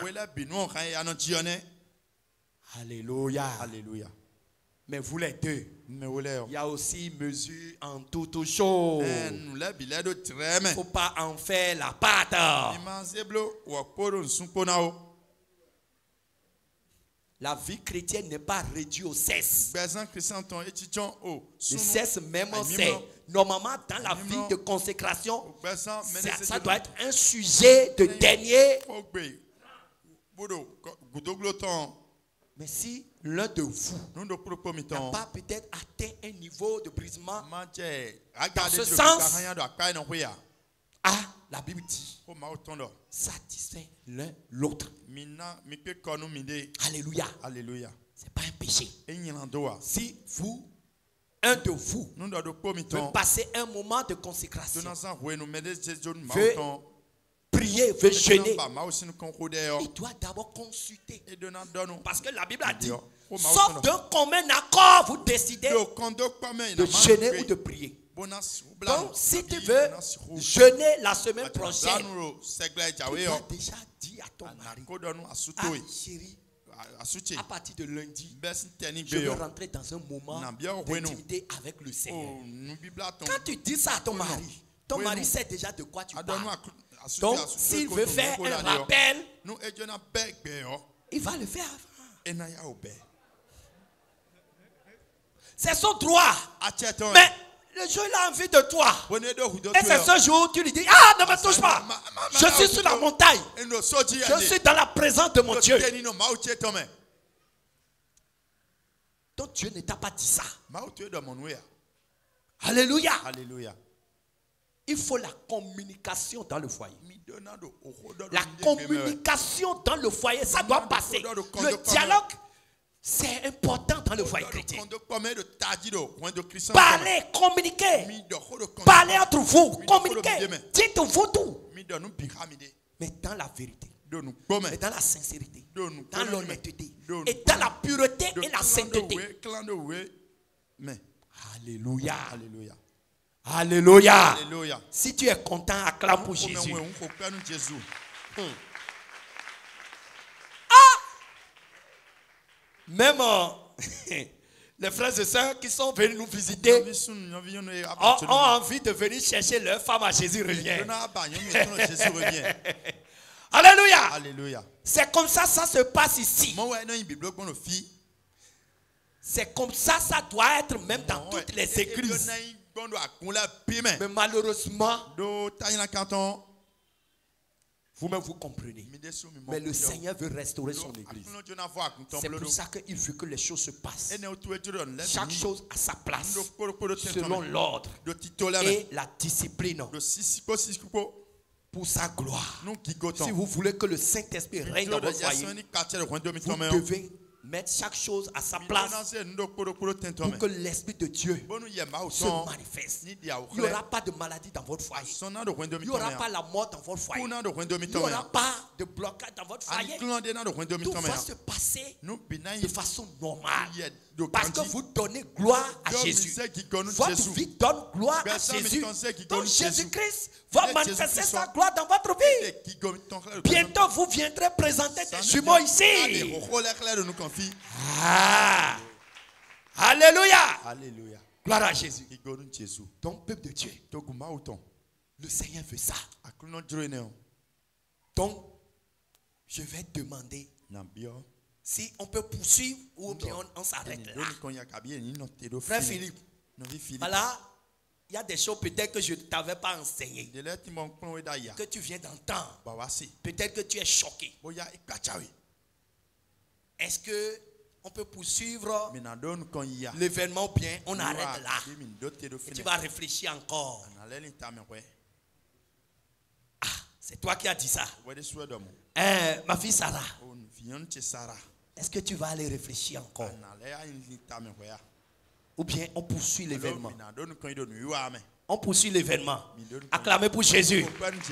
Alléluia. Alléluia. Mais vous les deux, il y a aussi mesure en toutes choses. Il ne faut pas en faire la pâte. La vie chrétienne n'est pas réduite au cesse. Le cesse même, c'est normalement dans la vie de consécration, ça, ça doit être un sujet de dernier. Mais si l'un de vous n'a pas peut-être atteint un niveau de brisement dans ce sens, ah, la Bible dit, satisfait l'un l'autre. Alléluia. Alléluia. Ce n'est pas un péché. Si vous, un de vous, veut passer un moment de consécration, veut prier, veut jeûner, il doit d'abord consulter. Parce que la Bible a dit, sauf d'un commun accord, vous décidez de jeûner ou de prier. Donc, si tu veux jeûner la semaine prochaine, tu dois déjà dire à ton mari, ah chérie, à partir de lundi, je veux rentrer dans un moment d'intimité avec le Seigneur. Quand tu dis ça à ton mari, ton mari sait déjà de quoi tu parles. Donc, s'il veut faire un rappel, il va le faire avant. C'est son droit. Mais le jour il a envie de toi. Et c'est ce jour tu lui dis, ah, ne me touche pas. Je suis sur la montagne. Je suis dans la présence de mon Dieu. Ton Dieu ne t'a pas dit ça. Alléluia. Alléluia. Il faut la communication dans le foyer. La communication dans le foyer, ça doit passer. Le dialogue, c'est important dans le foyer chrétien. Parlez, communiquez. Parlez entre vous, communiquez. Dites-vous tout. Mais dans la vérité. Mais dans la sincérité. Dans l'honnêteté. Et dans la pureté et la sainteté. Alléluia. Alléluia. Alléluia. Alléluia. Si tu es content, acclame pour Jésus. Hmm. Ah! Même euh, les frères et sœurs qui sont venus nous visiter ont, ont envie de venir chercher leur femme à Jésus revient. Alléluia. Alléluia. C'est comme ça ça se passe ici. C'est comme ça ça doit être même dans toutes les églises. Mais malheureusement, vous-même vous comprenez. Mais le Seigneur veut restaurer son église. C'est pour ça qu'il veut que les choses se passent. Chaque chose à sa place. Selon l'ordre et la discipline. Pour sa gloire. Si vous voulez que le Saint-Esprit règne dans votre foyer, vous devez mettre chaque chose à sa place pour que l'Esprit de Dieu se manifeste. Il n'y aura pas de maladie dans votre foyer. Il n'y aura pas la mort dans votre foyer. Il n'y aura pas de blocage dans votre foyer. Tout va se passer de façon normale. Parce que vous donnez gloire à Jésus. Votre vie donne gloire à Jésus. Donc Jésus-Christ va manifester sa gloire dans votre vie. Bientôt vous viendrez présenter des jumeaux ici. Ah. Alléluia. Alléluia. Gloire à Jésus. Donc peuple de Dieu, le Seigneur veut ça. Donc je vais demander si on peut poursuivre ou bien on, on s'arrête là. Frère Philippe, voilà, il y a des choses peut-être que je ne t'avais pas enseigné, que tu viens d'entendre. Peut-être que tu es choqué. Est-ce que on peut poursuivre l'événement ou bien on arrête là? Et tu vas réfléchir encore. Ah, C'est toi qui as dit ça. Euh, ma fille Sarah. Est-ce que tu vas aller réfléchir encore? Ou bien on poursuit l'événement? On poursuit l'événement. Acclamez pour Jésus.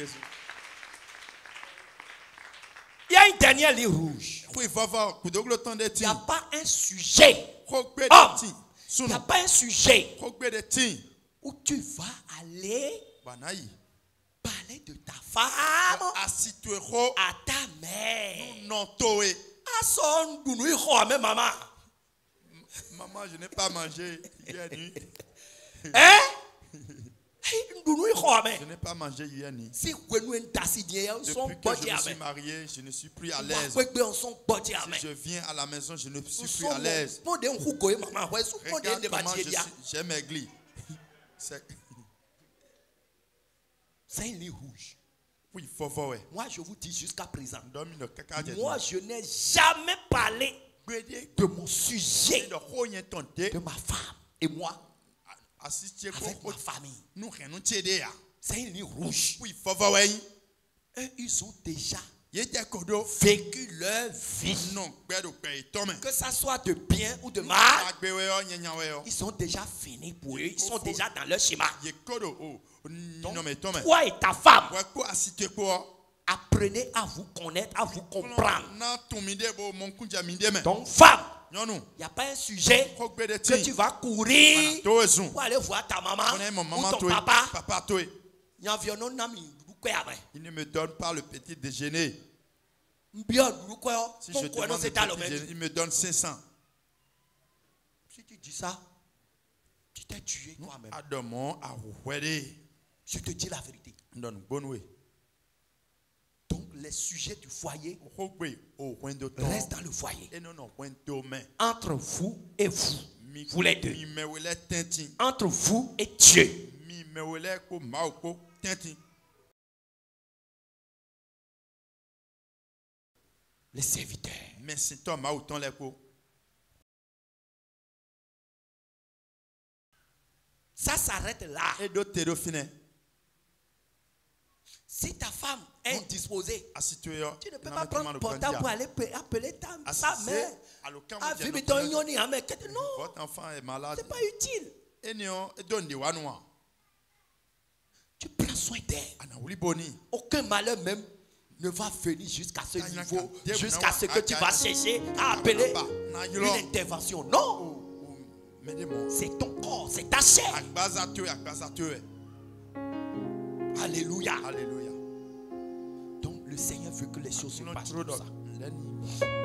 Il y a une dernière ligne rouge. Il n'y a pas un sujet. Oh, il n'y a pas un sujet où tu vas aller parler de ta femme à ta mère. À son même maman. Maman, je n'ai pas mangé hier nuit. Hein? Je n'ai pas mangé hier nuit. Depuis que je me suis marié, je ne suis plus à l'aise. Si je viens à la maison, je ne suis plus à l'aise. Regarde comment j'ai maigri. C'est une ligne rouge. Oui, faut voir. Moi, je vous dis jusqu'à présent. Moi, je n'ai jamais parlé de mon sujet, de ma femme et moi, avec ma famille. C'est une ligne rouge. Oui, faut voir. Eux, ils ont déjà vécu leur vie. Que ça soit de bien ou de mal, ils sont déjà finis pour eux. Ils sont déjà dans leur schéma. Donc, toi et ta femme, apprenez à vous connaître, à vous comprendre. Donc, femme, il n'y a pas un sujet que tu vas courir pour aller voir ta maman ou ton papa. Il ne me donne pas le petit déjeuner. Si je demande le petit déjeuner, il me donne cinq cents. Si tu dis ça, tu t'es tué toi-même. Je te dis la vérité. Donc les sujets du foyer restent dans le foyer. Entre vous et vous, vous les deux. Entre vous et Dieu. Les serviteurs. Ça s'arrête là. Si ta femme est indisposée, tu ne peux pas prendre portable pour aller appeler ta, ta mère. Non, votre enfant est malade. C'est pas utile. Tu prends soin d'elle. Aucun malheur même ne va venir jusqu'à ce niveau, jusqu'à ce que tu vas chercher à appeler une intervention. Non. C'est ton corps, c'est ta chair. Alléluia. Alléluia. Donc le Seigneur veut que les choses se passent comme ça.